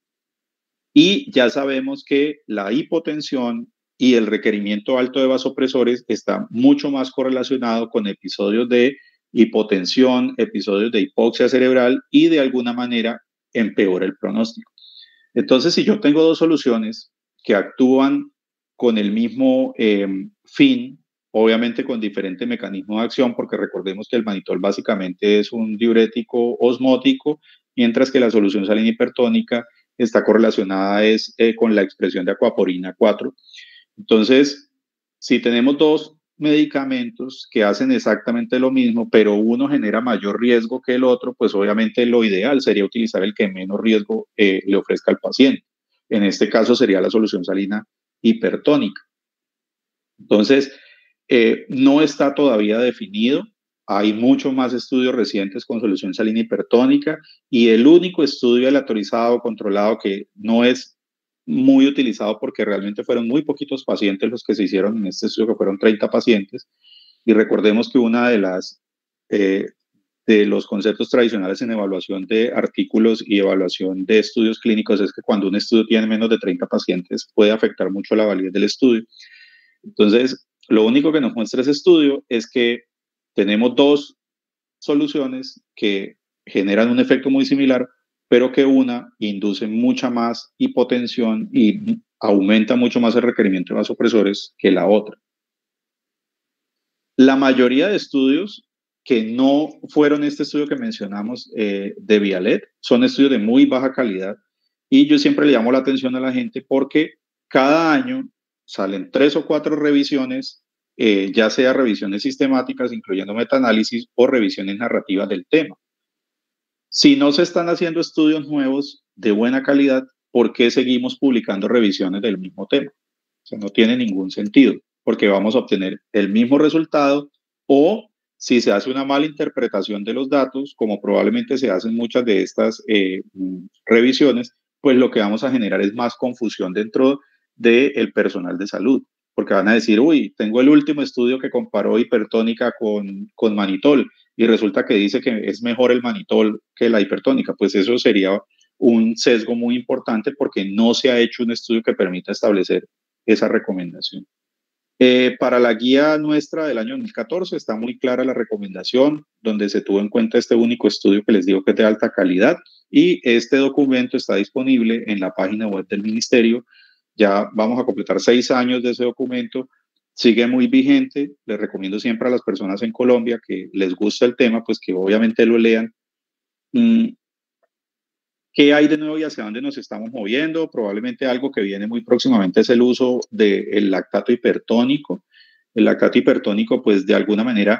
Y ya sabemos que la hipotensión y el requerimiento alto de vasopresores está mucho más correlacionado con episodios de hipotensión, episodios de hipoxia cerebral y de alguna manera empeora el pronóstico. Entonces, si yo tengo dos soluciones que actúan con el mismo eh, fin, obviamente con diferente mecanismo de acción, porque recordemos que el manitol básicamente es un diurético osmótico, mientras que la solución salina hipertónica está correlacionada es, eh, con la expresión de acuaporina cuatro. Entonces, si tenemos dos medicamentos que hacen exactamente lo mismo, pero uno genera mayor riesgo que el otro, pues obviamente lo ideal sería utilizar el que menos riesgo eh, le ofrezca al paciente. En este caso sería la solución salina hipertónica. Entonces, eh, no está todavía definido. Hay muchos más estudios recientes con solución salina hipertónica y el único estudio aleatorizado, controlado, que no es muy utilizado porque realmente fueron muy poquitos pacientes los que se hicieron en este estudio, que fueron treinta pacientes. Y recordemos que una de las eh, de los conceptos tradicionales en evaluación de artículos y evaluación de estudios clínicos es que cuando un estudio tiene menos de treinta pacientes puede afectar mucho la validez del estudio. Entonces, lo único que nos muestra ese estudio es que tenemos dos soluciones que generan un efecto muy similar, pero que una induce mucha más hipotensión y aumenta mucho más el requerimiento de vasopresores que la otra. La mayoría de estudios que no fueron este estudio que mencionamos eh, de Vialet son estudios de muy baja calidad y yo siempre le llamo la atención a la gente porque cada año salen tres o cuatro revisiones, eh, ya sea revisiones sistemáticas, incluyendo metaanálisis o revisiones narrativas del tema. Si no se están haciendo estudios nuevos de buena calidad, ¿por qué seguimos publicando revisiones del mismo tema? O sea, no tiene ningún sentido, porque vamos a obtener el mismo resultado o si se hace una mala interpretación de los datos, como probablemente se hacen muchas de estas eh, revisiones, pues lo que vamos a generar es más confusión dentro del personal de salud, porque van a decir, uy, tengo el último estudio que comparó hipertónica con, con manitol y resulta que dice que es mejor el manitol que la hipertónica. Pues eso sería un sesgo muy importante porque no se ha hecho un estudio que permita establecer esa recomendación. Eh, para la guía nuestra del año dos mil catorce está muy clara la recomendación, donde se tuvo en cuenta este único estudio que les digo que es de alta calidad y este documento está disponible en la página web del ministerio. Ya vamos a completar seis años de ese documento, sigue muy vigente. Les recomiendo siempre a las personas en Colombia que les gusta el tema, pues que obviamente lo lean. Mm, ¿Qué hay de nuevo y hacia dónde nos estamos moviendo? Probablemente algo que viene muy próximamente es el uso del lactato hipertónico. El lactato hipertónico, pues de alguna manera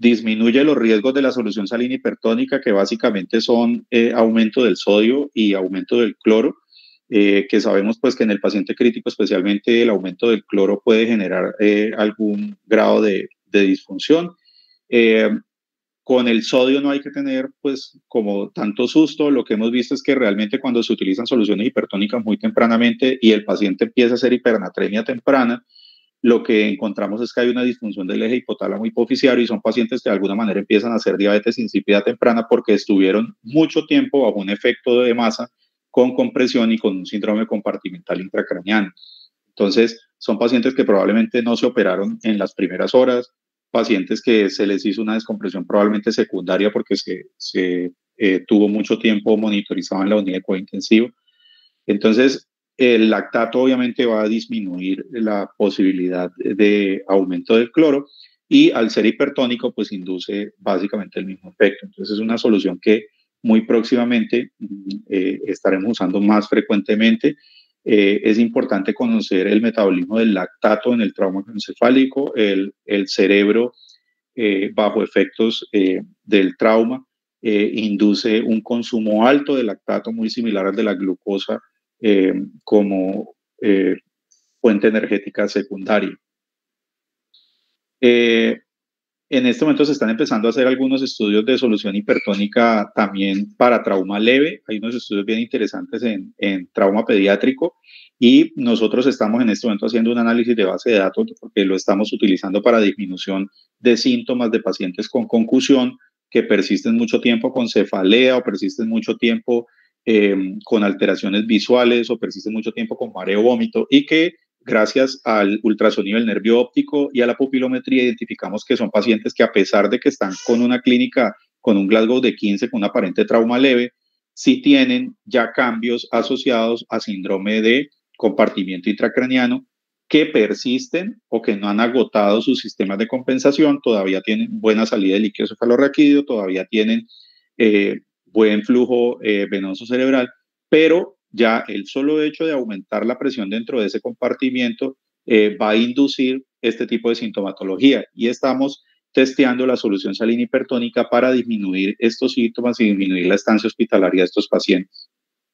disminuye los riesgos de la solución salina hipertónica, que básicamente son eh, aumento del sodio y aumento del cloro, eh, que sabemos pues que en el paciente crítico especialmente el aumento del cloro puede generar eh, algún grado de, de disfunción. Eh, con el sodio no hay que tener pues como tanto susto. Lo que hemos visto es que realmente cuando se utilizan soluciones hipertónicas muy tempranamente y el paciente empieza a hacer hipernatremia temprana, lo que encontramos es que hay una disfunción del eje hipotálamo hipoficiario y son pacientes que de alguna manera empiezan a hacer diabetes insípida temprana porque estuvieron mucho tiempo bajo un efecto de masa con compresión y con un síndrome compartimental intracraneano. Entonces, son pacientes que probablemente no se operaron en las primeras horas, pacientes que se les hizo una descompresión probablemente secundaria porque se, se eh, tuvo mucho tiempo monitorizado en la unidad de cuidado intensivo. Entonces, el lactato obviamente va a disminuir la posibilidad de aumento del cloro y al ser hipertónico pues induce básicamente el mismo efecto. Entonces es una solución que muy próximamente eh, estaremos usando más frecuentemente. Eh, es importante conocer el metabolismo del lactato en el trauma encefálico, el, el cerebro eh, bajo efectos eh, del trauma eh, induce un consumo alto de lactato muy similar al de la glucosa Eh, como eh, fuente energética secundaria. Eh, en este momento se están empezando a hacer algunos estudios de solución hipertónica también para trauma leve. Hay unos estudios bien interesantes en, en trauma pediátrico y nosotros estamos en este momento haciendo un análisis de base de datos porque lo estamos utilizando para disminución de síntomas de pacientes con concusión que persisten mucho tiempo con cefalea o persisten mucho tiempo Eh, con alteraciones visuales o persisten mucho tiempo con mareo, vómito y que gracias al ultrasonido del nervio óptico y a la pupilometría identificamos que son pacientes que a pesar de que están con una clínica con un Glasgow de quince con un aparente trauma leve, sí tienen ya cambios asociados a síndrome de compartimiento intracraniano que persisten o que no han agotado sus sistemas de compensación, todavía tienen buena salida de líquido cefalorraquídeo, todavía tienen eh, buen flujo eh, venoso cerebral, pero ya el solo hecho de aumentar la presión dentro de ese compartimiento eh, va a inducir este tipo de sintomatología y estamos testeando la solución salina hipertónica para disminuir estos síntomas y disminuir la estancia hospitalaria de estos pacientes.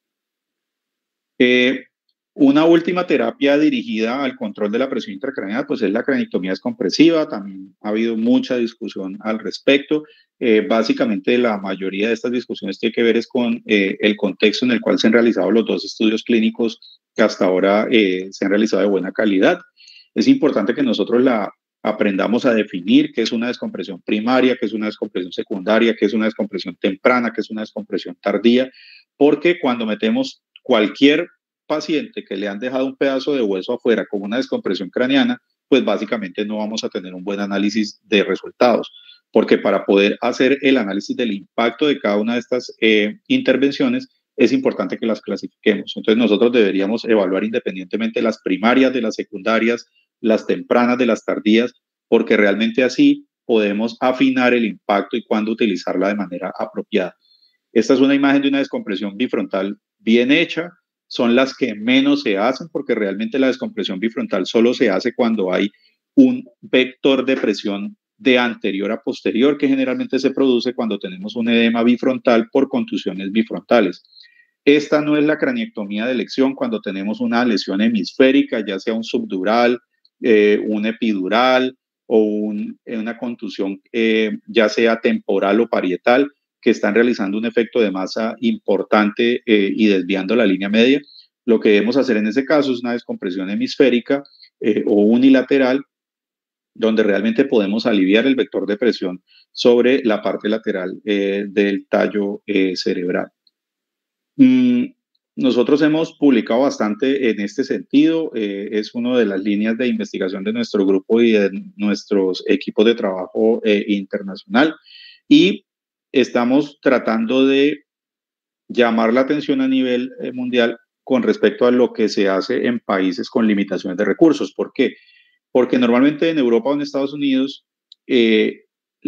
Eh, Una última terapia dirigida al control de la presión intracraneal, pues es la craniectomía descompresiva. También ha habido mucha discusión al respecto. Eh, básicamente la mayoría de estas discusiones tiene que ver es con eh, el contexto en el cual se han realizado los dos estudios clínicos que hasta ahora eh, se han realizado de buena calidad. Es importante que nosotros la aprendamos a definir qué es una descompresión primaria, qué es una descompresión secundaria, qué es una descompresión temprana, qué es una descompresión tardía, porque cuando metemos cualquier paciente que le han dejado un pedazo de hueso afuera con una descompresión craneana, pues básicamente no vamos a tener un buen análisis de resultados, porque para poder hacer el análisis del impacto de cada una de estas eh, intervenciones es importante que las clasifiquemos. Entonces nosotros deberíamos evaluar independientemente las primarias de las secundarias, las tempranas de las tardías, porque realmente así podemos afinar el impacto y cuándo utilizarla de manera apropiada. Esta es una imagen de una descompresión bifrontal bien hecha. Son las que menos se hacen porque realmente la descompresión bifrontal solo se hace cuando hay un vector de presión de anterior a posterior que generalmente se produce cuando tenemos un edema bifrontal por contusiones bifrontales. Esta no es la craniectomía de elección cuando tenemos una lesión hemisférica, ya sea un subdural, eh, un epidural o un, una contusión eh, ya sea temporal o parietal, que están realizando un efecto de masa importante eh, y desviando la línea media. Lo que debemos hacer en ese caso es una descompresión hemisférica eh, o unilateral, donde realmente podemos aliviar el vector de presión sobre la parte lateral eh, del tallo eh, cerebral. Mm, nosotros hemos publicado bastante en este sentido, eh, es una de las líneas de investigación de nuestro grupo y de nuestros equipos de trabajo eh, internacional, y estamos tratando de llamar la atención a nivel eh, mundial con respecto a lo que se hace en países con limitaciones de recursos. ¿Por qué? Porque normalmente en Europa o en Estados Unidos eh,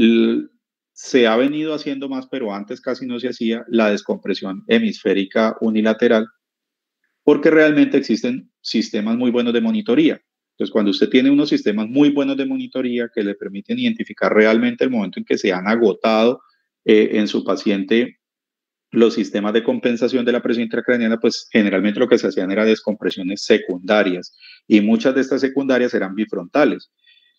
se ha venido haciendo más, pero antes casi no se hacía, la descompresión hemisférica unilateral, porque realmente existen sistemas muy buenos de monitoría. Entonces, cuando usted tiene unos sistemas muy buenos de monitoría que le permiten identificar realmente el momento en que se han agotado eh, en su paciente los sistemas de compensación de la presión intracraneana, pues generalmente lo que se hacían era descompresiones secundarias y muchas de estas secundarias eran bifrontales.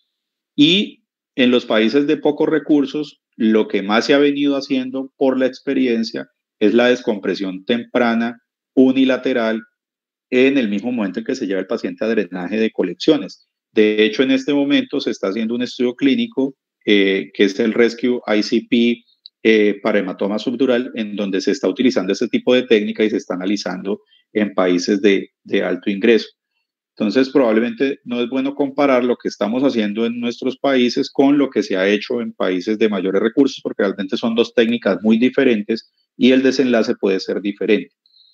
Y en los países de pocos recursos, lo que más se ha venido haciendo por la experiencia es la descompresión temprana unilateral en el mismo momento en que se lleva el paciente a drenaje de colecciones. De hecho, en este momento se está haciendo un estudio clínico eh, que es el Rescue I C P eh, para hematoma subdural, en donde se está utilizando este tipo de técnica y se está analizando en países de, de alto ingreso. Entonces, probablemente no es bueno comparar lo que estamos haciendo en nuestros países con lo que se ha hecho en países de mayores recursos, porque realmente son dos técnicas muy diferentes y el desenlace puede ser diferente.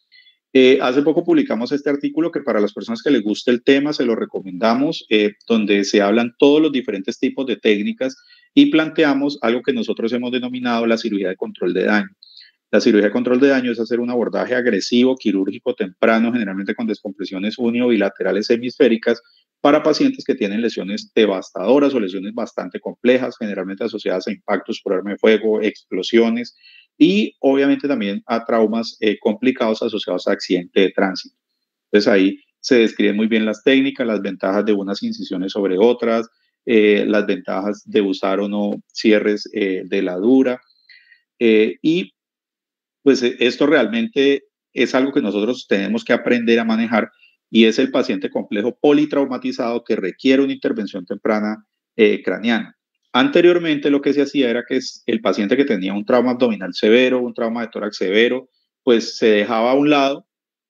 Eh, hace poco publicamos este artículo que para las personas que les guste el tema se lo recomendamos, eh, donde se hablan todos los diferentes tipos de técnicas y planteamos algo que nosotros hemos denominado la cirugía de control de daño. La cirugía de control de daño es hacer un abordaje agresivo, quirúrgico temprano, generalmente con descompresiones uni o bilaterales hemisféricas, para pacientes que tienen lesiones devastadoras o lesiones bastante complejas, generalmente asociadas a impactos por arma de fuego, explosiones y obviamente también a traumas eh, complicados asociados a accidente de tránsito. Entonces ahí se describen muy bien las técnicas, las ventajas de unas incisiones sobre otras, eh, las ventajas de usar o no cierres eh, de la dura eh, y pues esto realmente es algo que nosotros tenemos que aprender a manejar y es el paciente complejo politraumatizado que requiere una intervención temprana eh, craneana. Anteriormente lo que se hacía era que es el paciente que tenía un trauma abdominal severo, un trauma de tórax severo, pues se dejaba a un lado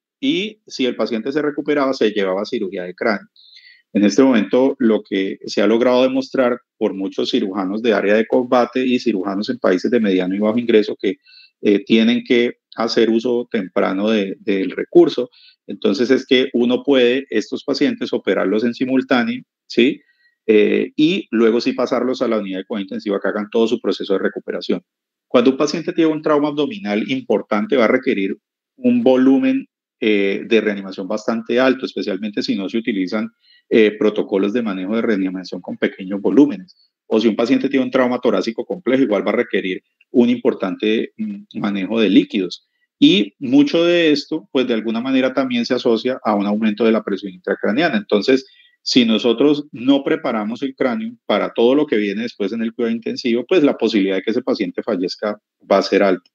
y si el paciente se recuperaba se llevaba a cirugía de cráneo. En este momento lo que se ha logrado demostrar por muchos cirujanos de área de combate y cirujanos en países de mediano y bajo ingreso que eh, tienen que hacer uso temprano de, del recurso, entonces es que uno puede estos pacientes operarlos en simultáneo, ¿sí? Eh, y luego sí pasarlos a la unidad de cuidado intensiva que hagan todo su proceso de recuperación. Cuando un paciente tiene un trauma abdominal importante va a requerir un volumen eh, de reanimación bastante alto, especialmente si no se utilizan eh, protocolos de manejo de reanimación con pequeños volúmenes. O si un paciente tiene un trauma torácico complejo, igual va a requerir un importante mm, manejo de líquidos. Y mucho de esto, pues de alguna manera también se asocia a un aumento de la presión intracraneana. Entonces, si nosotros no preparamos el cráneo para todo lo que viene después en el cuidado intensivo, pues la posibilidad de que ese paciente fallezca va a ser alta.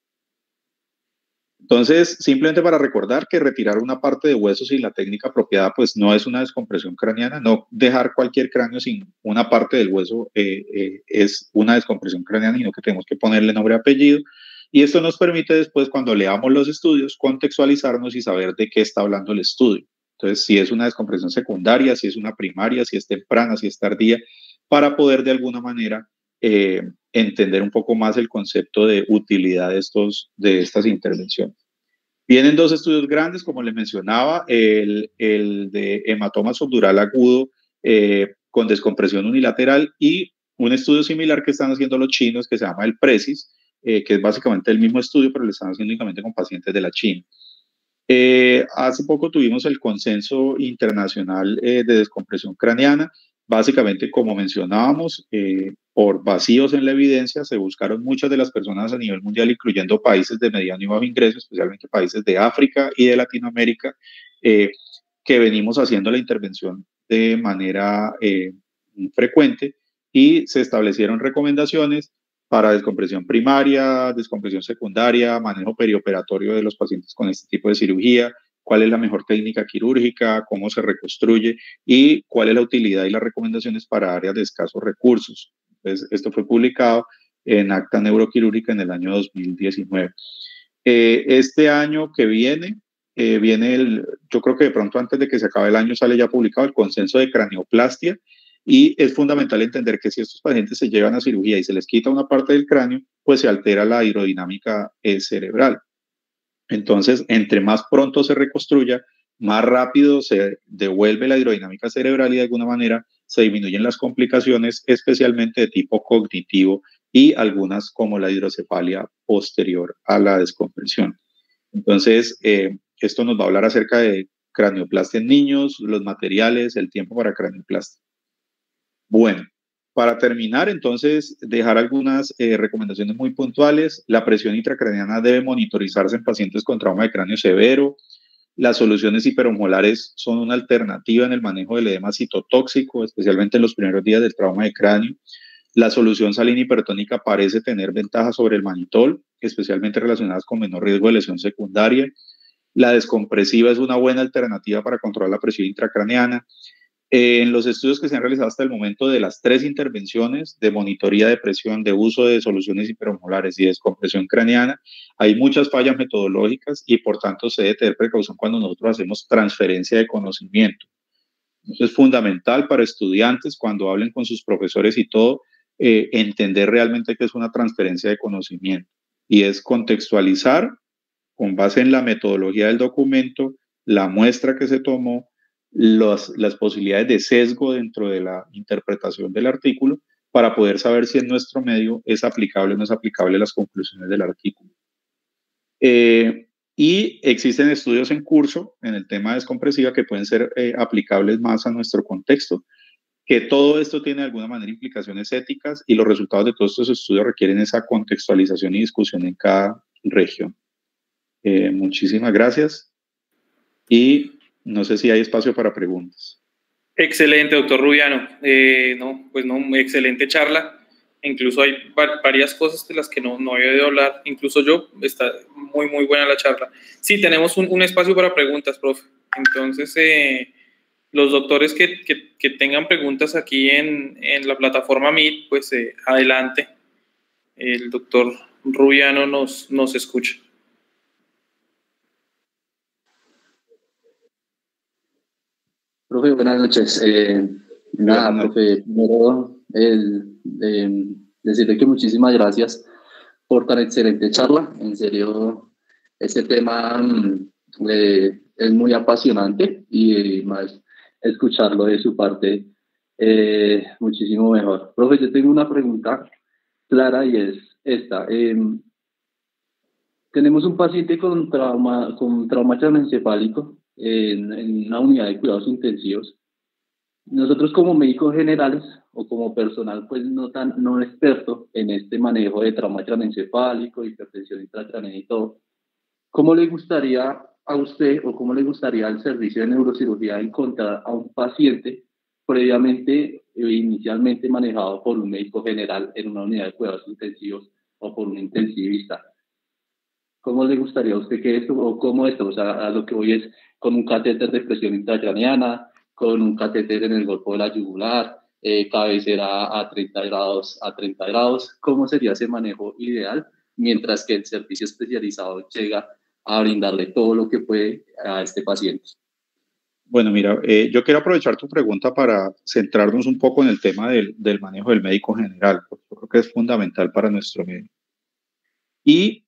Entonces, simplemente para recordar que retirar una parte de hueso sin la técnica apropiada, pues no es una descompresión craneana, no dejar cualquier cráneo sin una parte del hueso eh, eh, es una descompresión craneana, sino que tenemos que ponerle nombre y apellido. Y esto nos permite después, cuando leamos los estudios, contextualizarnos y saber de qué está hablando el estudio. Entonces, si es una descompresión secundaria, si es una primaria, si es temprana, si es tardía, para poder de alguna manera eh, entender un poco más el concepto de utilidad de, estos, de estas intervenciones. Vienen dos estudios grandes, como les mencionaba, el, el de hematoma subdural agudo eh, con descompresión unilateral y un estudio similar que están haciendo los chinos que se llama el PRESIS, eh, que es básicamente el mismo estudio, pero lo están haciendo únicamente con pacientes de la China. Eh, hace poco tuvimos el consenso internacional eh, de descompresión craneana. Básicamente, como mencionábamos, eh, por vacíos en la evidencia, se buscaron muchas de las personas a nivel mundial, incluyendo países de mediano y bajo ingreso, especialmente países de África y de Latinoamérica, eh, que venimos haciendo la intervención de manera eh, frecuente y se establecieron recomendaciones para descompresión primaria, descompresión secundaria, manejo perioperatorio de los pacientes con este tipo de cirugía, cuál es la mejor técnica quirúrgica, cómo se reconstruye y cuál es la utilidad y las recomendaciones para áreas de escasos recursos. Entonces, esto fue publicado en Acta Neuroquirúrgica en el año dos mil diecinueve. Eh, este año que viene, eh, viene el, yo creo que de pronto antes de que se acabe el año sale ya publicado el consenso de craneoplastia y es fundamental entender que si estos pacientes se llevan a cirugía y se les quita una parte del cráneo, pues se altera la hidrodinámica eh, cerebral. Entonces, entre más pronto se reconstruya, más rápido se devuelve la hidrodinámica cerebral y de alguna manera se disminuyen las complicaciones, especialmente de tipo cognitivo y algunas como la hidrocefalia posterior a la descompresión. Entonces, eh, esto nos va a hablar acerca de cranioplastia en niños, los materiales, el tiempo para cranioplastia. Bueno, para terminar, entonces, dejar algunas eh, recomendaciones muy puntuales. La presión intracraniana debe monitorizarse en pacientes con trauma de cráneo severo. Las soluciones hiperosmolares son una alternativa en el manejo del edema citotóxico, especialmente en los primeros días del trauma de cráneo. La solución salina hipertónica parece tener ventajas sobre el manitol, especialmente relacionadas con menor riesgo de lesión secundaria. La descompresiva es una buena alternativa para controlar la presión intracraneana. En los estudios que se han realizado hasta el momento de las tres intervenciones de monitoría de presión, de uso de soluciones hiperosmolares y descompresión craneana, hay muchas fallas metodológicas y por tanto se debe tener precaución cuando nosotros hacemos transferencia de conocimiento. Eso es fundamental para estudiantes cuando hablen con sus profesores y todo, eh, entender realmente qué es una transferencia de conocimiento y es contextualizar con base en la metodología del documento, la muestra que se tomó, Los, las posibilidades de sesgo dentro de la interpretación del artículo para poder saber si en nuestro medio es aplicable o no es aplicable las conclusiones del artículo. Eh, y existen estudios en curso en el tema de descompresiva que pueden ser eh, aplicables más a nuestro contexto, que todo esto tiene de alguna manera implicaciones éticas y los resultados de todos estos estudios requieren esa contextualización y discusión en cada región. Eh, muchísimas gracias y no sé si hay espacio para preguntas. Excelente, doctor Rubiano. Eh, no, pues no, excelente charla. Incluso hay varias cosas de las que no, no había oído hablar. Incluso yo, está muy, muy buena la charla. Sí, tenemos un, un espacio para preguntas, profe. Entonces, eh, los doctores que, que, que tengan preguntas aquí en, en la plataforma Meet, pues eh, adelante. El doctor Rubiano nos, nos escucha. Profe, buenas noches. Eh, nada, buenas noches. Profe, primero el, eh, decirle que muchísimas gracias por tan excelente charla. En serio, este tema eh, es muy apasionante y eh, más escucharlo de su parte eh, muchísimo mejor. Profe, yo tengo una pregunta clara y es esta. Eh, tenemos un paciente con trauma, con trauma craneoencefálico En, en una unidad de cuidados intensivos. Nosotros como médicos generales o como personal pues no tan no experto en este manejo de trauma craneoencefálico, hipertensión intracraneana y todo, ¿cómo le gustaría a usted o cómo le gustaría al servicio de neurocirugía encontrar a un paciente previamente e inicialmente manejado por un médico general en una unidad de cuidados intensivos o por un intensivista? ¿Cómo le gustaría a usted que esto, o cómo esto? O sea, a lo que voy es con un catéter de presión intracraneana, con un catéter en el golfo de la yugular, eh, cabecera a treinta grados, a treinta grados. ¿Cómo sería ese manejo ideal? Mientras que el servicio especializado llega a brindarle todo lo que puede a este paciente. Bueno, mira, eh, yo quiero aprovechar tu pregunta para centrarnos un poco en el tema del, del manejo del médico general, porque yo creo que es fundamental para nuestro medio. Y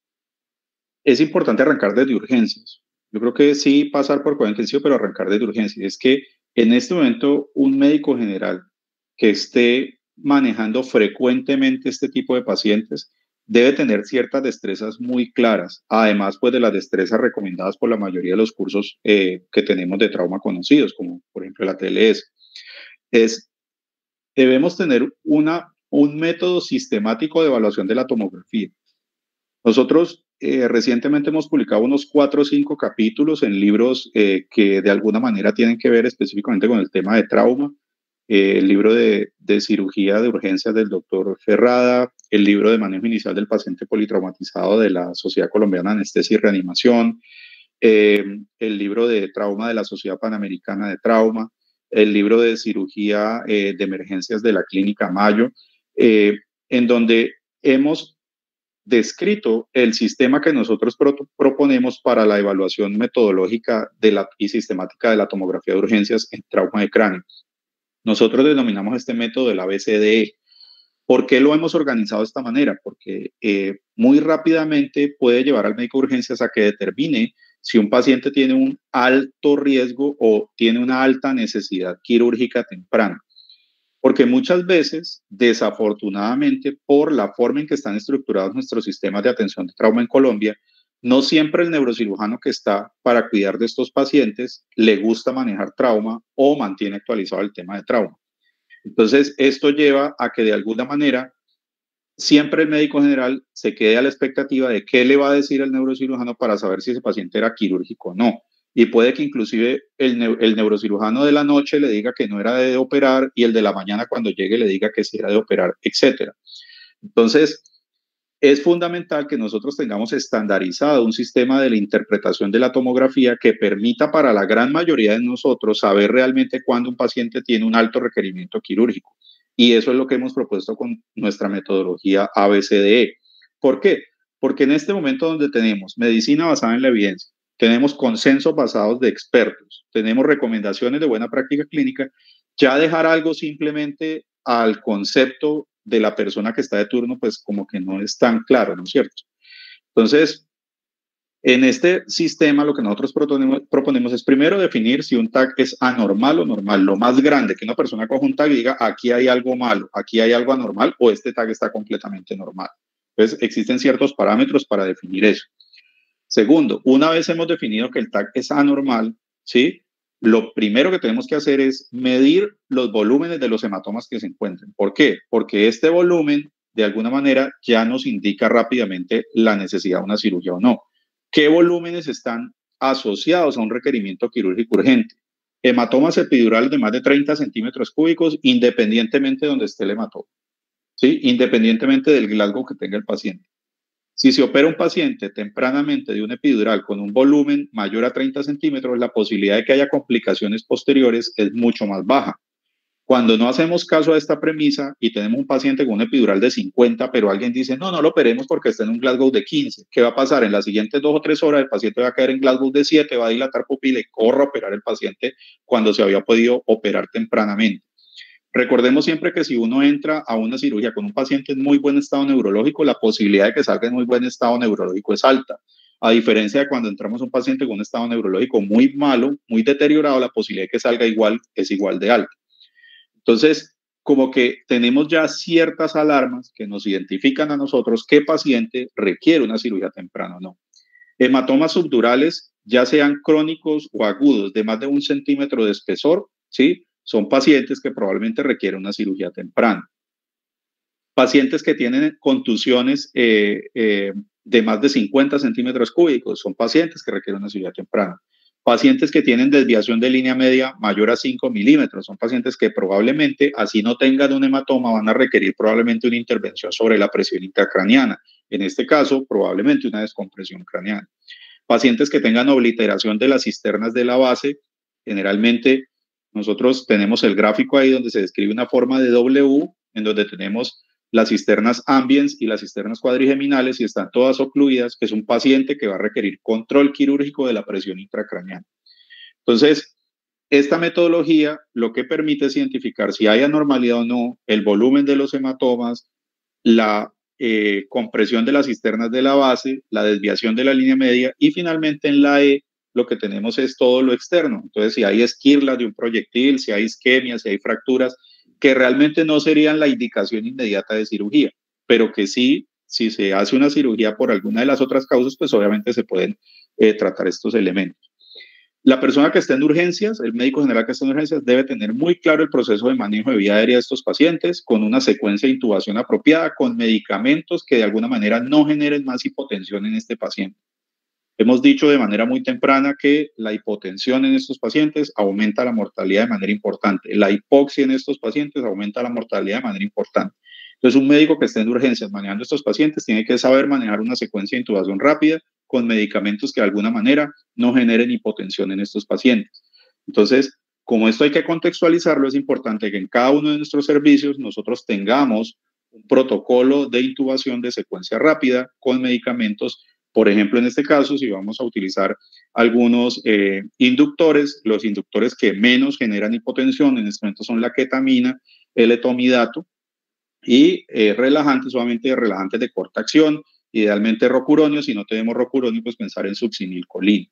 es importante arrancar desde urgencias. Yo creo que sí pasar por cuidado intensivo, pero arrancar desde urgencias. Es que en este momento un médico general que esté manejando frecuentemente este tipo de pacientes debe tener ciertas destrezas muy claras, además pues de las destrezas recomendadas por la mayoría de los cursos eh, que tenemos de trauma conocidos, como por ejemplo la T L S. Es, debemos tener una, un método sistemático de evaluación de la tomografía. Nosotros eh, recientemente hemos publicado unos cuatro o cinco capítulos en libros eh, que de alguna manera tienen que ver específicamente con el tema de trauma. Eh, el libro de, de cirugía de urgencias del doctor Ferrada, el libro de manejo inicial del paciente politraumatizado de la Sociedad Colombiana de Anestesia y Reanimación, eh, el libro de trauma de la Sociedad Panamericana de Trauma, el libro de cirugía eh, de emergencias de la Clínica Mayo, eh, en donde hemos descrito el sistema que nosotros pro proponemos para la evaluación metodológica de la, y sistemática de la tomografía de urgencias en trauma de cráneo. Nosotros denominamos este método el A B C D E. ¿Por qué lo hemos organizado de esta manera? Porque eh, muy rápidamente puede llevar al médico de urgencias a que determine si un paciente tiene un alto riesgo o tiene una alta necesidad quirúrgica temprana. Porque muchas veces, desafortunadamente, por la forma en que están estructurados nuestros sistemas de atención de trauma en Colombia, no siempre el neurocirujano que está para cuidar de estos pacientes le gusta manejar trauma o mantiene actualizado el tema de trauma. Entonces, esto lleva a que de alguna manera siempre el médico general se quede a la expectativa de qué le va a decir el neurocirujano para saber si ese paciente era quirúrgico o no. Y puede que inclusive el, ne el neurocirujano de la noche le diga que no era de operar y el de la mañana cuando llegue le diga que sí era de operar, etcétera. Entonces, es fundamental que nosotros tengamos estandarizado un sistema de la interpretación de la tomografía que permita para la gran mayoría de nosotros saber realmente cuándo un paciente tiene un alto requerimiento quirúrgico. Y eso es lo que hemos propuesto con nuestra metodología A B C D E. ¿Por qué? Porque en este momento donde tenemos medicina basada en la evidencia, tenemos consensos basados de expertos, tenemos recomendaciones de buena práctica clínica, ya dejar algo simplemente al concepto de la persona que está de turno, pues como que no es tan claro, ¿no es cierto? Entonces, en este sistema lo que nosotros proponemos, proponemos es primero definir si un tag es anormal o normal, lo más grande, que una persona coja un tag y diga aquí hay algo malo, aquí hay algo anormal o este tag está completamente normal. Entonces, existen ciertos parámetros para definir eso. Segundo, una vez hemos definido que el tag es anormal, ¿sí? Lo primero que tenemos que hacer es medir los volúmenes de los hematomas que se encuentren. ¿Por qué? Porque este volumen, de alguna manera, ya nos indica rápidamente la necesidad de una cirugía o no. ¿Qué volúmenes están asociados a un requerimiento quirúrgico urgente? Hematomas epidurales de más de treinta centímetros cúbicos, independientemente de donde esté el hematoma, ¿sí? Independientemente del Glasgow que tenga el paciente. Si se opera un paciente tempranamente de un epidural con un volumen mayor a treinta centímetros, la posibilidad de que haya complicaciones posteriores es mucho más baja. Cuando no hacemos caso a esta premisa y tenemos un paciente con un epidural de cincuenta, pero alguien dice, no, no lo operemos porque está en un Glasgow de quince, ¿qué va a pasar? En las siguientes dos o tres horas el paciente va a caer en Glasgow de siete, va a dilatar pupila y corre a operar el paciente cuando se había podido operar tempranamente. Recordemos siempre que si uno entra a una cirugía con un paciente en muy buen estado neurológico, la posibilidad de que salga en muy buen estado neurológico es alta. A diferencia de cuando entramos a un paciente con un estado neurológico muy malo, muy deteriorado, la posibilidad de que salga igual es igual de alta. Entonces, como que tenemos ya ciertas alarmas que nos identifican a nosotros qué paciente requiere una cirugía temprana o no. Hematomas subdurales, ya sean crónicos o agudos, de más de un centímetro de espesor, ¿sí? Son pacientes que probablemente requieren una cirugía temprana. Pacientes que tienen contusiones eh, eh, de más de cincuenta centímetros cúbicos, son pacientes que requieren una cirugía temprana. Pacientes que tienen desviación de línea media mayor a cinco milímetros, son pacientes que probablemente, así no tengan un hematoma, van a requerir probablemente una intervención sobre la presión intracraneana. En este caso, probablemente una descompresión craneana. Pacientes que tengan obliteración de las cisternas de la base, generalmente nosotros tenemos el gráfico ahí donde se describe una forma de W, en donde tenemos las cisternas ambiens y las cisternas cuadrigeminales y están todas ocluidas, que es un paciente que va a requerir control quirúrgico de la presión intracraneana. Entonces, esta metodología lo que permite es identificar si hay anormalidad o no, el volumen de los hematomas, la eh, compresión de las cisternas de la base, la desviación de la línea media y finalmente en la E lo que tenemos es todo lo externo. Entonces, si hay esquirlas de un proyectil, si hay isquemias, si hay fracturas, que realmente no serían la indicación inmediata de cirugía, pero que sí, si se hace una cirugía por alguna de las otras causas, pues obviamente se pueden eh, tratar estos elementos. La persona que está en urgencias, el médico general que está en urgencias, debe tener muy claro el proceso de manejo de vía aérea de estos pacientes, con una secuencia de intubación apropiada, con medicamentos que de alguna manera no generen más hipotensión en este paciente. Hemos dicho de manera muy temprana que la hipotensión en estos pacientes aumenta la mortalidad de manera importante. La hipoxia en estos pacientes aumenta la mortalidad de manera importante. Entonces, un médico que esté en urgencias manejando estos pacientes tiene que saber manejar una secuencia de intubación rápida con medicamentos que de alguna manera no generen hipotensión en estos pacientes. Entonces, como esto hay que contextualizarlo, es importante que en cada uno de nuestros servicios nosotros tengamos un protocolo de intubación de secuencia rápida con medicamentos. Por ejemplo, en este caso, si vamos a utilizar algunos eh, inductores, los inductores que menos generan hipotensión en este momento son la ketamina, el etomidato y eh, relajantes, solamente relajantes de corta acción, idealmente rocuronio. Si no tenemos rocuronio, pues pensar en succinilcolina.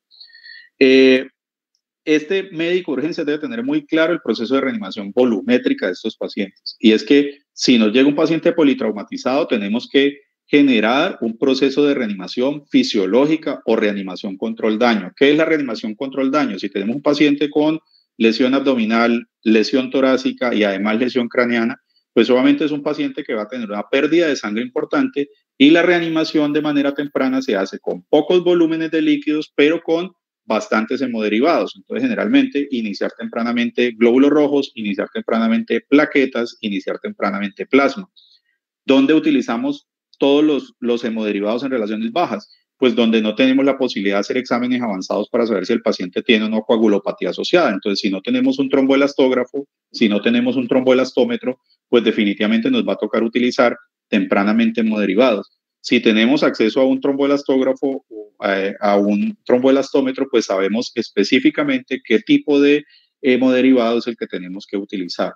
Eh, este médico de urgencias debe tener muy claro el proceso de reanimación volumétrica de estos pacientes. Y es que si nos llega un paciente politraumatizado, tenemos que generar un proceso de reanimación fisiológica o reanimación control daño. ¿Qué es la reanimación control daño? Si tenemos un paciente con lesión abdominal, lesión torácica y además lesión craneana, pues obviamente es un paciente que va a tener una pérdida de sangre importante y la reanimación de manera temprana se hace con pocos volúmenes de líquidos, pero con bastantes hemoderivados. Entonces, generalmente, iniciar tempranamente glóbulos rojos, iniciar tempranamente plaquetas, iniciar tempranamente plasma. ¿Dónde utilizamos todos los, los hemoderivados en relaciones bajas? Pues donde no tenemos la posibilidad de hacer exámenes avanzados para saber si el paciente tiene o no coagulopatía asociada. Entonces, si no tenemos un tromboelastógrafo, si no tenemos un tromboelastómetro, pues definitivamente nos va a tocar utilizar tempranamente hemoderivados. Si tenemos acceso a un tromboelastógrafo o a, a un tromboelastómetro, pues sabemos específicamente qué tipo de hemoderivados es el que tenemos que utilizar.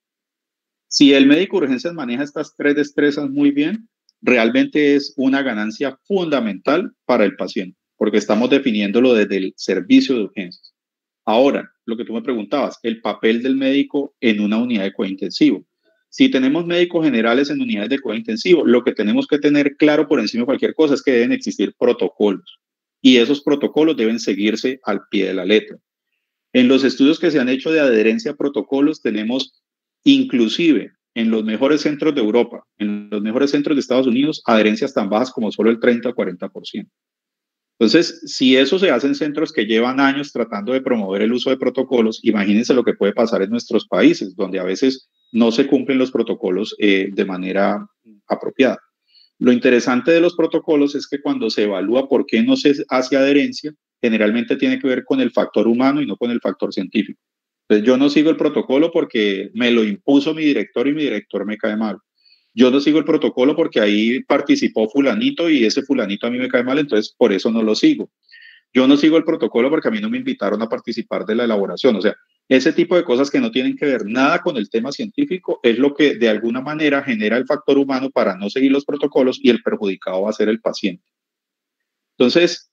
Si el médico de urgencias maneja estas tres destrezas muy bien, realmente es una ganancia fundamental para el paciente, porque estamos definiéndolo desde el servicio de urgencias. Ahora, lo que tú me preguntabas, el papel del médico en una unidad de cuidado intensivo. Si tenemos médicos generales en unidades de cuidado intensivo, lo que tenemos que tener claro por encima de cualquier cosa es que deben existir protocolos y esos protocolos deben seguirse al pie de la letra. En los estudios que se han hecho de adherencia a protocolos tenemos inclusive en los mejores centros de Europa, en los mejores centros de Estados Unidos, adherencias tan bajas como solo el treinta o cuarenta por ciento. Entonces, si eso se hace en centros que llevan años tratando de promover el uso de protocolos, imagínense lo que puede pasar en nuestros países, donde a veces no se cumplen los protocolos eh, de manera apropiada. Lo interesante de los protocolos es que cuando se evalúa por qué no se hace adherencia, generalmente tiene que ver con el factor humano y no con el factor científico. Entonces, yo no sigo el protocolo porque me lo impuso mi director y mi director me cae mal. Yo no sigo el protocolo porque ahí participó fulanito y ese fulanito a mí me cae mal, entonces por eso no lo sigo. Yo no sigo el protocolo porque a mí no me invitaron a participar de la elaboración. O sea, ese tipo de cosas que no tienen que ver nada con el tema científico es lo que de alguna manera genera el factor humano para no seguir los protocolos y el perjudicado va a ser el paciente. Entonces,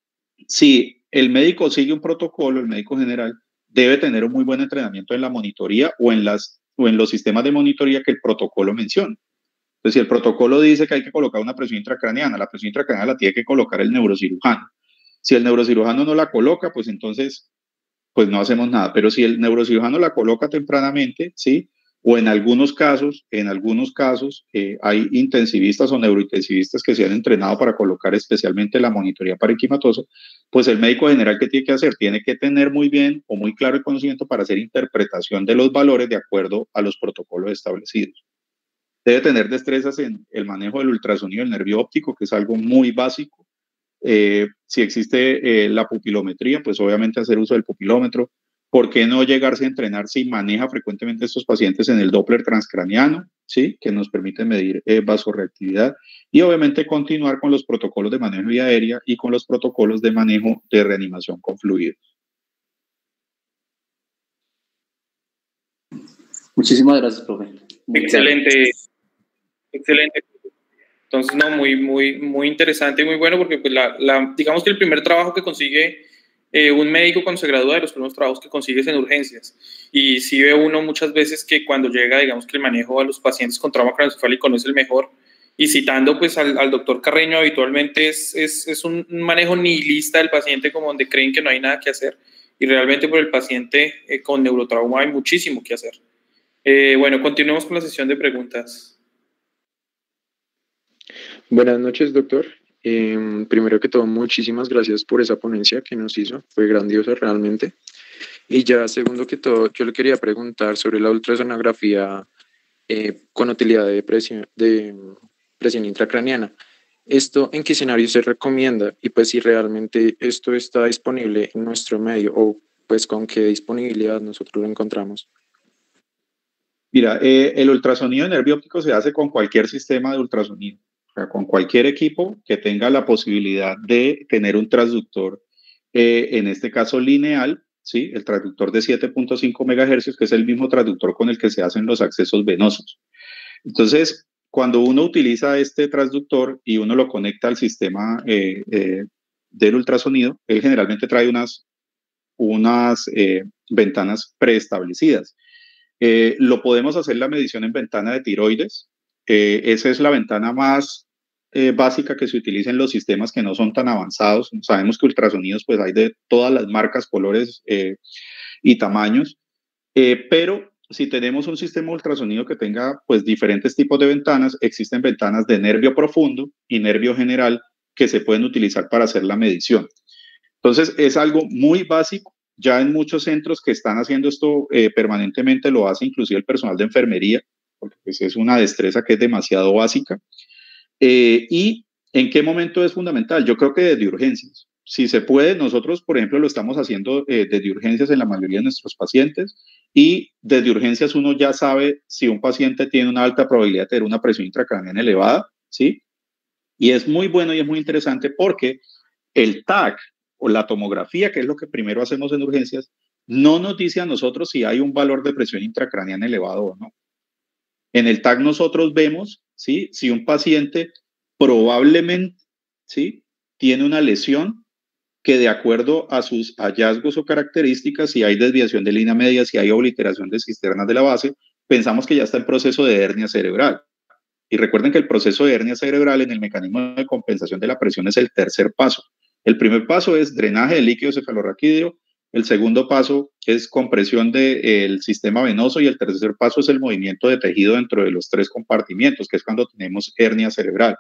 si el médico sigue un protocolo, el médico general debe tener un muy buen entrenamiento en la monitoría o en, las, o en los sistemas de monitoría que el protocolo menciona. Entonces, si el protocolo dice que hay que colocar una presión intracraneana, la presión intracraneana la tiene que colocar el neurocirujano. Si el neurocirujano no la coloca, pues entonces pues no hacemos nada. Pero si el neurocirujano la coloca tempranamente, ¿sí? O en algunos casos, en algunos casos eh, hay intensivistas o neurointensivistas que se han entrenado para colocar especialmente la monitoría parenquimatosa, pues el médico general, ¿qué tiene que hacer? Tiene que tener muy bien o muy claro el conocimiento para hacer interpretación de los valores de acuerdo a los protocolos establecidos. Debe tener destrezas en el manejo del ultrasonido del nervio óptico, que es algo muy básico. Eh, si existe eh, la pupilometría, pues obviamente hacer uso del pupilómetro. ¿Por qué no llegarse a entrenar si maneja frecuentemente a estos pacientes en el Doppler transcraniano, ¿sí? Que nos permite medir eh, vasorreactividad? Y obviamente continuar con los protocolos de manejo vía aérea y con los protocolos de manejo de reanimación con fluidos. Muchísimas gracias, profe. Excelente, excelente. Entonces, no, muy, muy, muy interesante y muy bueno porque, pues, la, la, digamos que el primer trabajo que consigue eh, un médico cuando se gradúa, de los primeros trabajos que consigues en urgencias. Y sí ve uno muchas veces que cuando llega, digamos que el manejo a los pacientes con trauma craneoencefálico no es el mejor. Y citando, pues, al, al doctor Carreño, habitualmente es, es, es un manejo nihilista del paciente, como donde creen que no hay nada que hacer. Y realmente por el paciente eh, con neurotrauma hay muchísimo que hacer. Eh, bueno, continuemos con la sesión de preguntas. Buenas noches, doctor. Eh, primero que todo, muchísimas gracias por esa ponencia que nos hizo. Fue grandiosa realmente. Y ya, segundo que todo, yo le quería preguntar sobre la ultrasonografía eh, con utilidad de presión, de presión intracraneana. ¿Esto en qué escenario se recomienda? Y pues si realmente esto está disponible en nuestro medio o pues con qué disponibilidad nosotros lo encontramos. Mira, eh, el ultrasonido de nervio óptico se hace con cualquier sistema de ultrasonido, o sea, con cualquier equipo que tenga la posibilidad de tener un transductor, eh, en este caso lineal, ¿sí? El transductor de siete punto cinco megahercios, que es el mismo transductor con el que se hacen los accesos venosos. Entonces, cuando uno utiliza este transductor y uno lo conecta al sistema eh, eh, del ultrasonido, él generalmente trae unas, unas eh, ventanas preestablecidas. Eh, lo podemos hacer la medición en ventana de tiroides. Eh, esa es la ventana más eh, básica que se utiliza en los sistemas que no son tan avanzados. Sabemos que ultrasonidos pues hay de todas las marcas, colores eh, y tamaños, eh, pero si tenemos un sistema ultrasonido que tenga pues diferentes tipos de ventanas, existen ventanas de nervio profundo y nervio general que se pueden utilizar para hacer la medición. Entonces es algo muy básico. Ya en muchos centros que están haciendo esto eh, permanentemente lo hace inclusive el personal de enfermería, porque pues, es una destreza que es demasiado básica. Eh, ¿Y en qué momento es fundamental? Yo creo que desde urgencias. Si se puede, nosotros, por ejemplo, lo estamos haciendo eh, desde urgencias en la mayoría de nuestros pacientes, y desde urgencias uno ya sabe si un paciente tiene una alta probabilidad de tener una presión intracraneana elevada, ¿sí? Y es muy bueno y es muy interesante porque el T A C o la tomografía, que es lo que primero hacemos en urgencias, no nos dice a nosotros si hay un valor de presión intracraneana elevado o no. En el T A C nosotros vemos, ¿sí?, si un paciente probablemente, ¿sí?, tiene una lesión que, de acuerdo a sus hallazgos o características, si hay desviación de línea media, si hay obliteración de cisternas de la base, pensamos que ya está en proceso de hernia cerebral. Y recuerden que el proceso de hernia cerebral en el mecanismo de compensación de la presión es el tercer paso. El primer paso es drenaje del líquido cefalorraquídeo, el segundo paso es compresión del sistema venoso y el tercer paso es el movimiento de tejido dentro de los tres compartimientos, que es cuando tenemos hernia cerebral.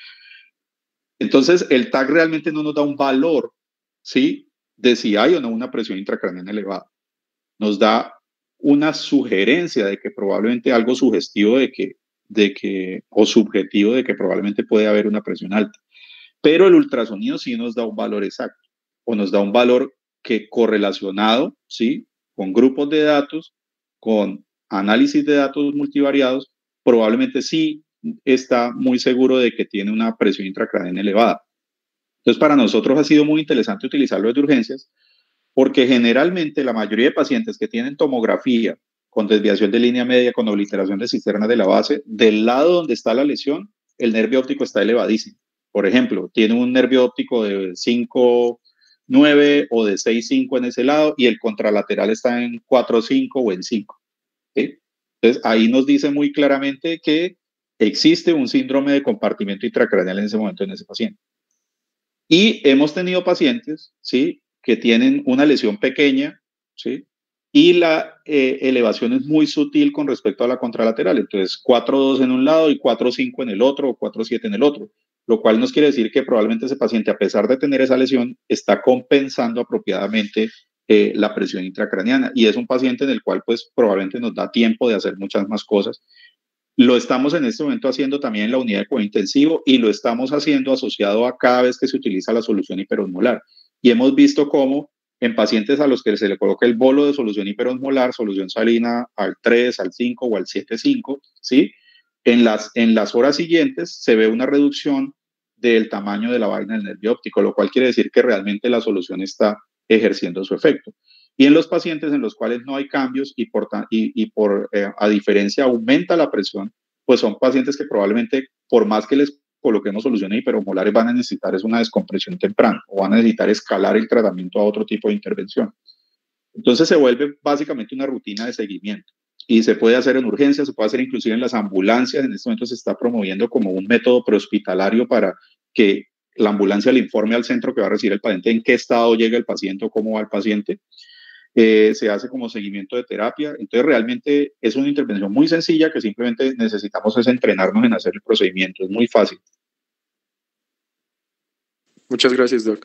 Entonces, el T A C realmente no nos da un valor, ¿sí?, de si hay o no una presión intracraneana elevada. Nos da una sugerencia de que probablemente algo sugestivo de que, de que, o subjetivo de que probablemente puede haber una presión alta. Pero el ultrasonido sí nos da un valor exacto, o nos da un valor que correlacionado, ¿sí?, con grupos de datos, con análisis de datos multivariados, probablemente sí está muy seguro de que tiene una presión intracraneana elevada. Entonces, para nosotros ha sido muy interesante utilizarlo de urgencias, porque generalmente la mayoría de pacientes que tienen tomografía con desviación de línea media, con obliteración de cisternas de la base, del lado donde está la lesión, el nervio óptico está elevadísimo. Por ejemplo, tiene un nervio óptico de cinco nueve o de seis cinco en ese lado y el contralateral está en cuatro cinco o en cinco. ¿Sí? Entonces, ahí nos dice muy claramente que existe un síndrome de compartimento intracraneal en ese momento en ese paciente. Y hemos tenido pacientes, ¿sí?, que tienen una lesión pequeña, ¿sí?, y la eh, elevación es muy sutil con respecto a la contralateral. Entonces, cuatro dos en un lado y cuatro cinco en el otro, o cuatro siete en el otro, lo cual nos quiere decir que probablemente ese paciente, a pesar de tener esa lesión, está compensando apropiadamente eh, la presión intracraneana, y es un paciente en el cual pues probablemente nos da tiempo de hacer muchas más cosas. Lo estamos en este momento haciendo también en la unidad de cuidado intensivo, y lo estamos haciendo asociado a cada vez que se utiliza la solución hiperosmolar. Y hemos visto cómo en pacientes a los que se le coloca el bolo de solución hiperosmolar, solución salina al tres, al cinco o al siete punto cinco, ¿sí?, en las, en las horas siguientes se ve una reducción del tamaño de la vaina del nervio óptico, lo cual quiere decir que realmente la solución está ejerciendo su efecto. Y en los pacientes en los cuales no hay cambios y por, y, y por eh, a diferencia aumenta la presión, pues son pacientes que probablemente, por más que les coloquemos soluciones hiperosmolares, van a necesitar es una descompresión temprana, o van a necesitar escalar el tratamiento a otro tipo de intervención. Entonces se vuelve básicamente una rutina de seguimiento, y se puede hacer en urgencias, se puede hacer inclusive en las ambulancias. En este momento se está promoviendo como un método prehospitalario para que la ambulancia le informe al centro que va a recibir el paciente en qué estado llega el paciente o cómo va el paciente. Eh, se hace como seguimiento de terapia. Entonces realmente es una intervención muy sencilla que simplemente necesitamos es entrenarnos en hacer el procedimiento. Es muy fácil. Muchas gracias, Doc.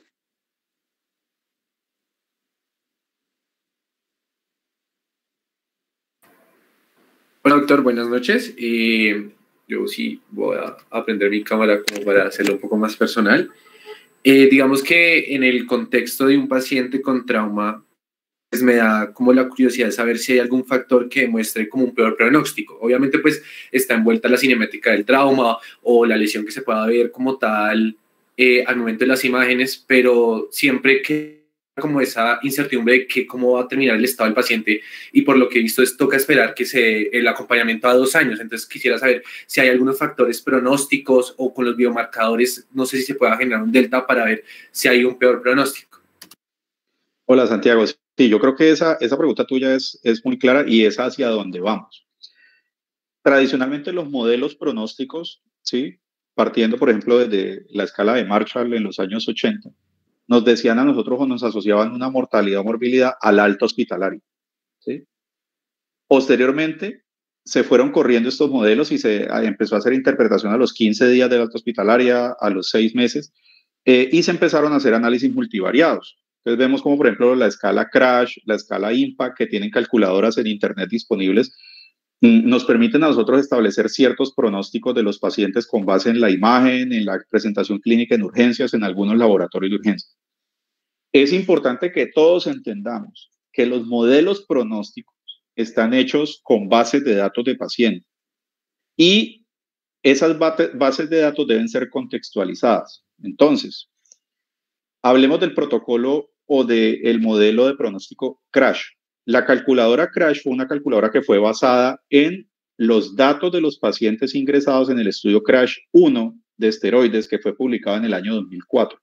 Hola, doctor, buenas noches. Eh, yo sí voy a aprender mi cámara como para hacerlo un poco más personal. Eh, digamos que en el contexto de un paciente con trauma, pues me da como la curiosidad de saber si hay algún factor que demuestre como un peor pronóstico. Obviamente, pues está envuelta la cinemática del trauma o la lesión que se pueda ver como tal eh, al momento de las imágenes, pero siempre que como esa incertidumbre de que cómo va a terminar el estado del paciente, y por lo que he visto es toca esperar que se el acompañamiento a dos años. Entonces quisiera saber si hay algunos factores pronósticos o con los biomarcadores, no sé si se pueda generar un delta para ver si hay un peor pronóstico. Hola, Santiago. Sí, yo creo que esa, esa pregunta tuya es, es muy clara y es hacia dónde vamos. Tradicionalmente los modelos pronósticos, ¿sí?, partiendo, por ejemplo, desde la escala de Marshall en los años ochenta, nos decían a nosotros o nos asociaban una mortalidad o morbilidad al alto hospitalario, ¿sí? Posteriormente, se fueron corriendo estos modelos y se empezó a hacer interpretación a los quince días de alta hospitalaria, a los seis meses, eh, y se empezaron a hacer análisis multivariados. Entonces vemos como, por ejemplo, la escala CRASH, la escala IMPACT, que tienen calculadoras en Internet disponibles, nos permiten a nosotros establecer ciertos pronósticos de los pacientes con base en la imagen, en la presentación clínica en urgencias, en algunos laboratorios de urgencias. Es importante que todos entendamos que los modelos pronósticos están hechos con bases de datos de pacientes y esas bases de datos deben ser contextualizadas. Entonces, hablemos del protocolo o del modelo de pronóstico CRASH. La calculadora CRASH fue una calculadora que fue basada en los datos de los pacientes ingresados en el estudio CRASH uno de esteroides que fue publicado en el año dos mil cuatro.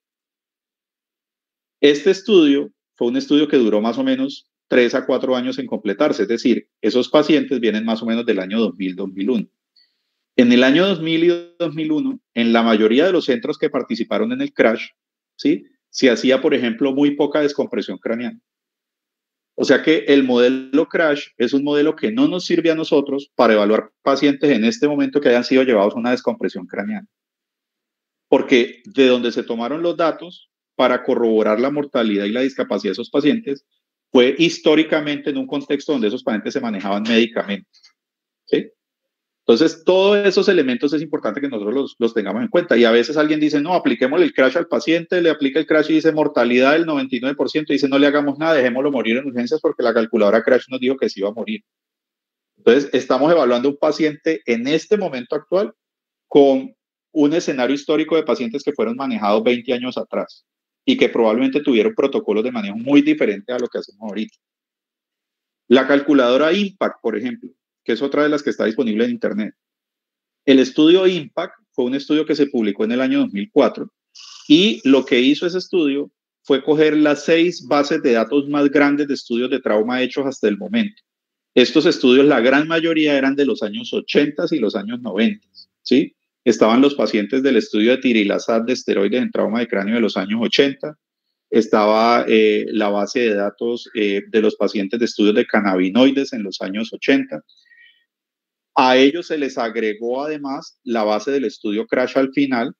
Este estudio fue un estudio que duró más o menos tres a cuatro años en completarse, es decir, esos pacientes vienen más o menos del año dos mil, dos mil uno. En el año dos mil y dos mil uno, en la mayoría de los centros que participaron en el CRASH, ¿sí?, se hacía, por ejemplo, muy poca descompresión craneana. O sea que el modelo CRASH es un modelo que no nos sirve a nosotros para evaluar pacientes en este momento que hayan sido llevados a una descompresión craneana. Porque de donde se tomaron los datos para corroborar la mortalidad y la discapacidad de esos pacientes fue históricamente en un contexto donde esos pacientes se manejaban médicamente, ¿sí? Entonces, todos esos elementos es importante que nosotros los, los tengamos en cuenta. Y a veces alguien dice, no, apliquémosle el CRASH al paciente, le aplica el CRASH y dice mortalidad del noventa y nueve por ciento, y dice no le hagamos nada, dejémoslo morir en urgencias porque la calculadora CRASH nos dijo que sí iba a morir. Entonces, estamos evaluando un paciente en este momento actual con un escenario histórico de pacientes que fueron manejados veinte años atrás y que probablemente tuvieron protocolos de manejo muy diferentes a lo que hacemos ahorita. La calculadora IMPACT, por ejemplo, que es otra de las que está disponible en Internet. El estudio IMPACT fue un estudio que se publicó en el año dos mil cuatro y lo que hizo ese estudio fue coger las seis bases de datos más grandes de estudios de trauma hechos hasta el momento. Estos estudios, la gran mayoría eran de los años ochenta y los años noventa, ¿sí? Estaban los pacientes del estudio de tirilazat de esteroides en trauma de cráneo de los años ochenta, estaba eh, la base de datos eh, de los pacientes de estudios de cannabinoides en los años ochenta. A ellos se les agregó además la base del estudio CRASH al final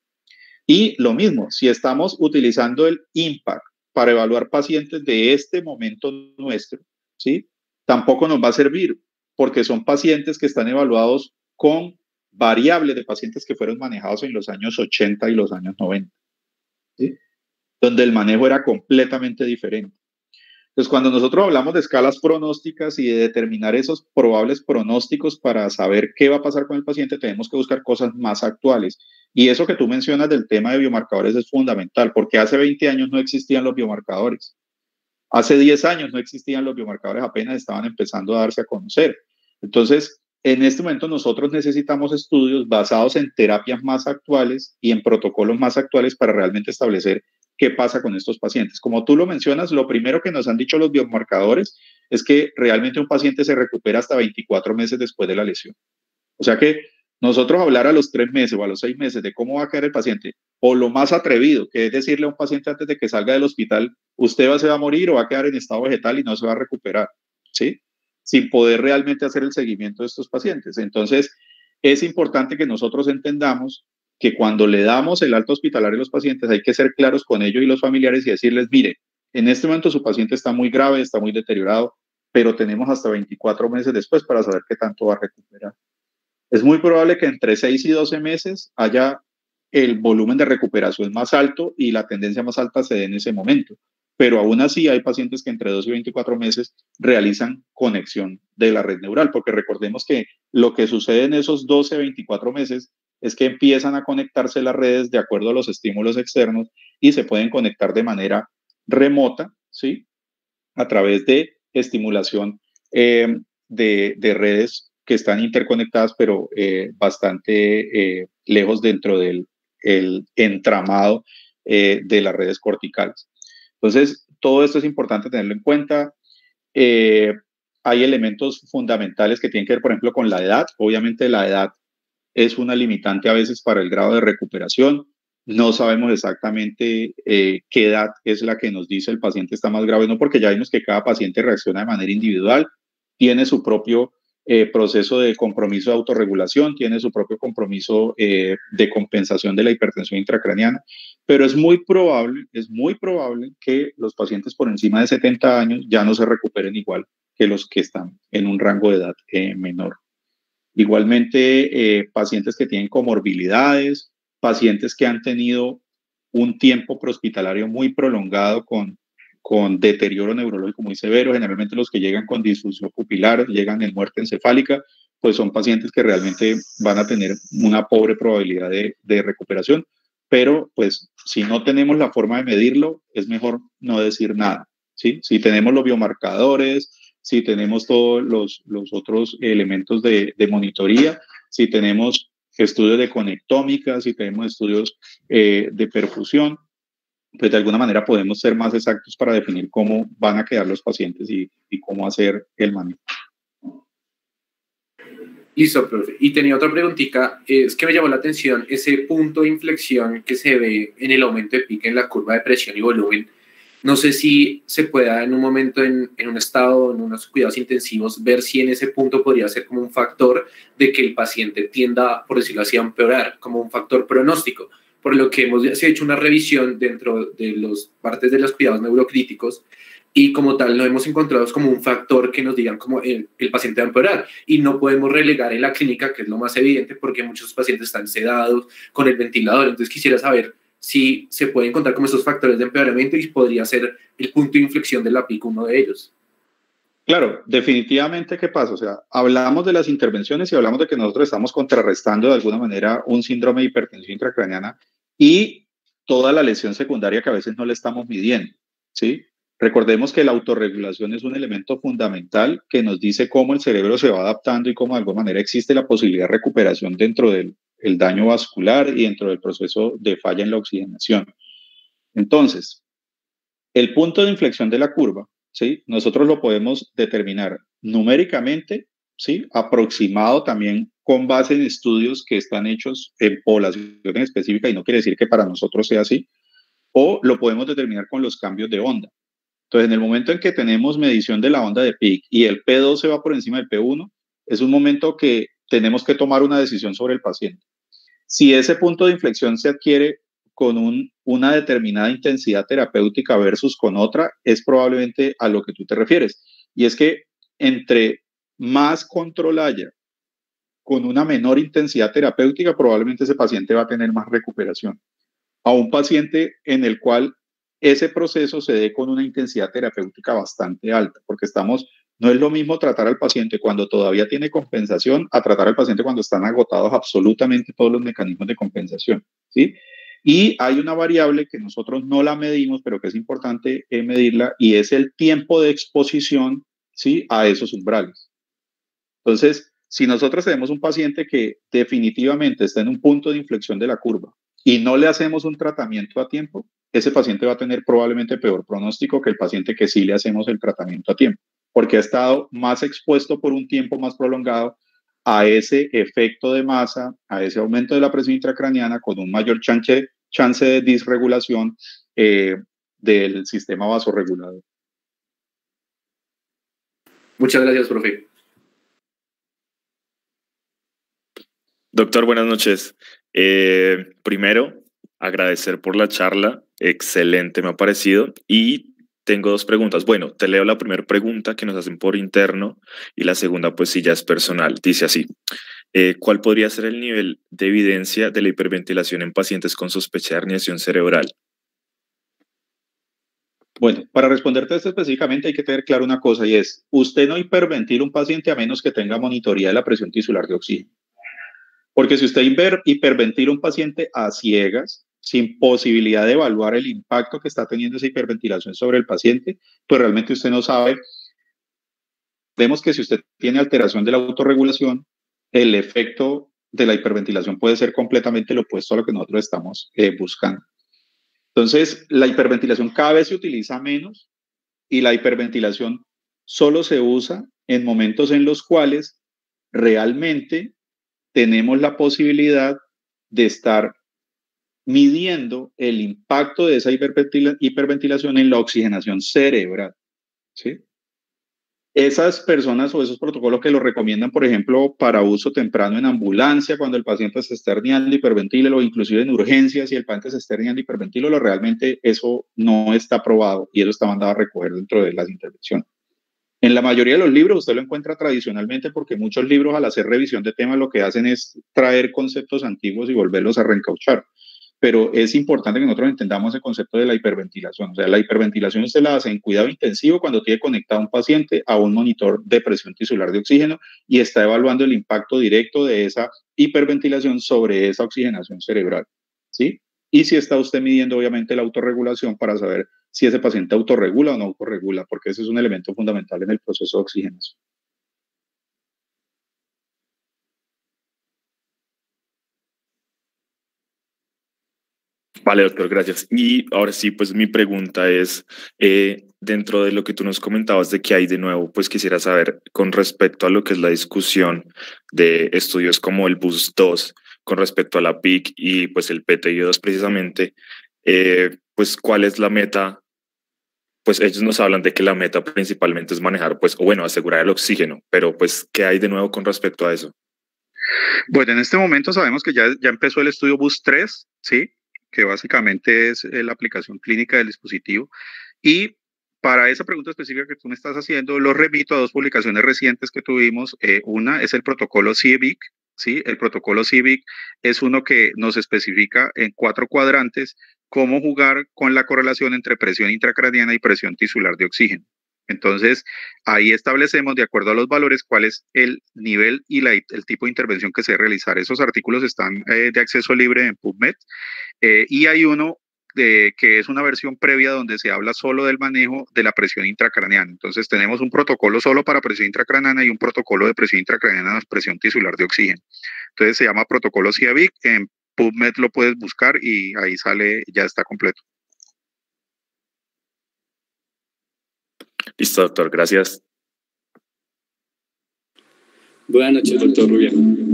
y lo mismo, si estamos utilizando el IMPACT para evaluar pacientes de este momento nuestro, ¿sí?, tampoco nos va a servir porque son pacientes que están evaluados con variables de pacientes que fueron manejados en los años ochenta y los años noventa, ¿sí?, donde el manejo era completamente diferente. Entonces, cuando nosotros hablamos de escalas pronósticas y de determinar esos probables pronósticos para saber qué va a pasar con el paciente, tenemos que buscar cosas más actuales. Y eso que tú mencionas del tema de biomarcadores es fundamental, porque hace veinte años no existían los biomarcadores. Hace diez años no existían los biomarcadores, apenas estaban empezando a darse a conocer. Entonces, en este momento nosotros necesitamos estudios basados en terapias más actuales y en protocolos más actuales para realmente establecer qué pasa con estos pacientes. Como tú lo mencionas, lo primero que nos han dicho los biomarcadores es que realmente un paciente se recupera hasta veinticuatro meses después de la lesión. O sea que nosotros hablar a los tres meses o a los seis meses de cómo va a quedar el paciente, o lo más atrevido, que es decirle a un paciente antes de que salga del hospital, usted va, se va a morir o va a quedar en estado vegetal y no se va a recuperar, ¿sí?, sin poder realmente hacer el seguimiento de estos pacientes. Entonces, es importante que nosotros entendamos que cuando le damos el alta hospitalario a los pacientes hay que ser claros con ellos y los familiares y decirles, mire, en este momento su paciente está muy grave, está muy deteriorado, pero tenemos hasta veinticuatro meses después para saber qué tanto va a recuperar. Es muy probable que entre seis y doce meses haya el volumen de recuperación más alto y la tendencia más alta se dé en ese momento. Pero aún así hay pacientes que entre doce y veinticuatro meses realizan conexión de la red neural, porque recordemos que lo que sucede en esos doce a veinticuatro meses es que empiezan a conectarse las redes de acuerdo a los estímulos externos y se pueden conectar de manera remota, ¿sí?, a través de estimulación eh, de, de redes que están interconectadas, pero eh, bastante eh, lejos dentro del el entramado eh, de las redes corticales. Entonces, todo esto es importante tenerlo en cuenta. Eh, hay elementos fundamentales que tienen que ver, por ejemplo, con la edad. Obviamente, la edad es una limitante a veces para el grado de recuperación. No sabemos exactamente eh, qué edad es la que nos dice el paciente está más grave, no, porque ya vimos que cada paciente reacciona de manera individual, tiene su propio eh, proceso de compromiso de autorregulación, tiene su propio compromiso eh, de compensación de la hipertensión intracraneana, pero es muy probable, es muy probable que los pacientes por encima de setenta años ya no se recuperen igual que los que están en un rango de edad eh, menor. Igualmente, eh, pacientes que tienen comorbilidades, pacientes que han tenido un tiempo prehospitalario muy prolongado con, con deterioro neurológico muy severo, generalmente los que llegan con disfunción pupilar, llegan en muerte encefálica, pues son pacientes que realmente van a tener una pobre probabilidad de, de recuperación, pero pues si no tenemos la forma de medirlo, es mejor no decir nada, ¿sí? Si tenemos los biomarcadores, si tenemos todos los, los otros elementos de, de monitoría, si tenemos estudios de conectómica, si tenemos estudios eh, de perfusión, pues de alguna manera podemos ser más exactos para definir cómo van a quedar los pacientes y, y cómo hacer el manejo. Listo, profe. Y tenía otra preguntita, es que me llamó la atención ese punto de inflexión que se ve en el aumento de pico en la curva de presión y volumen. No sé si se pueda en un momento, en, en un estado, en unos cuidados intensivos, ver si en ese punto podría ser como un factor de que el paciente tienda, por decirlo así, a empeorar, como un factor pronóstico. Por lo que hemos hecho una revisión dentro de las partes de los cuidados neurocríticos y como tal no hemos encontrado como un factor que nos digan como el, el paciente va a empeorar. Y no podemos relegar en la clínica, que es lo más evidente, porque muchos pacientes están sedados con el ventilador. Entonces quisiera saber si se pueden encontrar como esos factores de empeoramiento y podría ser el punto de inflexión de la P I C uno de ellos. Claro, definitivamente, ¿qué pasa? O sea, hablamos de las intervenciones y hablamos de que nosotros estamos contrarrestando de alguna manera un síndrome de hipertensión intracraneana y toda la lesión secundaria que a veces no le estamos midiendo, ¿sí? Recordemos que la autorregulación es un elemento fundamental que nos dice cómo el cerebro se va adaptando y cómo de alguna manera existe la posibilidad de recuperación dentro del el daño vascular y dentro del proceso de falla en la oxigenación. Entonces, el punto de inflexión de la curva, ¿sí? Nosotros lo podemos determinar numéricamente, ¿sí? Aproximado también con base en estudios que están hechos en población específica y no quiere decir que para nosotros sea así, o lo podemos determinar con los cambios de onda. Entonces, en el momento en que tenemos medición de la onda de P I C y el P dos se va por encima del P uno, es un momento que tenemos que tomar una decisión sobre el paciente. Si ese punto de inflexión se adquiere con un, una determinada intensidad terapéutica versus con otra, es probablemente a lo que tú te refieres. Y es que entre más control haya con una menor intensidad terapéutica, probablemente ese paciente va a tener más recuperación. A un paciente en el cual ese proceso se dé con una intensidad terapéutica bastante alta, porque estamos, no es lo mismo tratar al paciente cuando todavía tiene compensación a tratar al paciente cuando están agotados absolutamente todos los mecanismos de compensación, ¿sí? Y hay una variable que nosotros no la medimos, pero que es importante eh, medirla, y es el tiempo de exposición, ¿sí? A esos umbrales. Entonces, si nosotros tenemos un paciente que definitivamente está en un punto de inflexión de la curva y no le hacemos un tratamiento a tiempo, ese paciente va a tener probablemente peor pronóstico que el paciente que sí le hacemos el tratamiento a tiempo, porque ha estado más expuesto por un tiempo más prolongado a ese efecto de masa, a ese aumento de la presión intracraneana con un mayor chance, chance de disregulación eh, del sistema vasorregulador. Muchas gracias, profe. Doctor, buenas noches. Eh, primero, agradecer por la charla. Excelente me ha parecido. Y tengo dos preguntas. Bueno, te leo la primera pregunta que nos hacen por interno y la segunda, pues sí, ya es personal. Dice así, eh, ¿cuál podría ser el nivel de evidencia de la hiperventilación en pacientes con sospecha de herniación cerebral? Bueno, para responderte esto específicamente hay que tener claro una cosa y es, usted no hiperventila un paciente a menos que tenga monitoría de la presión tisular de oxígeno. Porque si usted hiperventila un paciente a ciegas, sin posibilidad de evaluar el impacto que está teniendo esa hiperventilación sobre el paciente, pues realmente usted no sabe. Vemos que si usted tiene alteración de la autorregulación, el efecto de la hiperventilación puede ser completamente lo opuesto a lo que nosotros estamos eh, buscando. Entonces, la hiperventilación cada vez se utiliza menos y la hiperventilación solo se usa en momentos en los cuales realmente tenemos la posibilidad de estar midiendo el impacto de esa hiperventila- hiperventilación en la oxigenación cerebral, ¿sí? Esas personas o esos protocolos que lo recomiendan, por ejemplo, para uso temprano en ambulancia, cuando el paciente se está herniando, hiperventílelo, o inclusive en urgencias, si el paciente se está herniando, hiperventílelo, realmente eso no está aprobado y eso está mandado a recoger dentro de las intervenciones. En la mayoría de los libros usted lo encuentra tradicionalmente porque muchos libros al hacer revisión de temas lo que hacen es traer conceptos antiguos y volverlos a reencauchar. Pero es importante que nosotros entendamos el concepto de la hiperventilación. O sea, la hiperventilación usted la hace en cuidado intensivo cuando tiene conectado a un paciente a un monitor de presión tisular de oxígeno y está evaluando el impacto directo de esa hiperventilación sobre esa oxigenación cerebral, ¿sí? Y si está usted midiendo, obviamente, la autorregulación para saber si ese paciente autorregula o no autorregula, porque ese es un elemento fundamental en el proceso de oxigenación. Vale, doctor, gracias. Y ahora sí, pues mi pregunta es, eh, dentro de lo que tú nos comentabas de qué hay de nuevo, pues quisiera saber con respecto a lo que es la discusión de estudios como el BOOST dos, con respecto a la P I C y pues el P T I dos precisamente, eh, pues cuál es la meta. Pues ellos nos hablan de que la meta principalmente es manejar, pues, o bueno, asegurar el oxígeno, pero pues, ¿qué hay de nuevo con respecto a eso? Bueno, en este momento sabemos que ya, ya empezó el estudio BOOST tres, ¿sí? Que básicamente es eh, la aplicación clínica del dispositivo. Y para esa pregunta específica que tú me estás haciendo, lo remito a dos publicaciones recientes que tuvimos. Eh, una es el protocolo C I V I C, ¿sí? El protocolo C I V I C es uno que nos especifica en cuatro cuadrantes cómo jugar con la correlación entre presión intracraniana y presión tisular de oxígeno. Entonces, ahí establecemos, de acuerdo a los valores, cuál es el nivel y la, el tipo de intervención que se debe realizar. Esos artículos están eh, de acceso libre en PubMed eh, y hay uno de, que es una versión previa donde se habla solo del manejo de la presión intracraneana. Entonces, tenemos un protocolo solo para presión intracraneana y un protocolo de presión intracraneana, presión tisular de oxígeno. Entonces, se llama protocolo C I V I C. En PubMed lo puedes buscar y ahí sale, ya está completo. Listo, doctor, gracias. Buenas noches, doctor Rubio.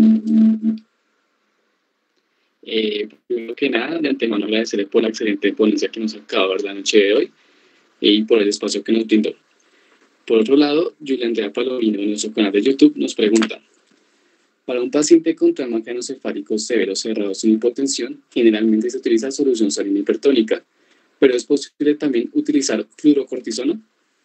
Eh, primero que nada, de antemano agradecerle por la excelente ponencia que nos acaba de dar la noche de hoy y por el espacio que nos brindó. Por otro lado, Julia Andrea Palomino, en nuestro canal de YouTube, nos pregunta: para un paciente con trauma craneoencefálico severo cerrado sin hipotensión, generalmente se utiliza solución salina hipertónica, pero es posible también utilizar fluorocortisona.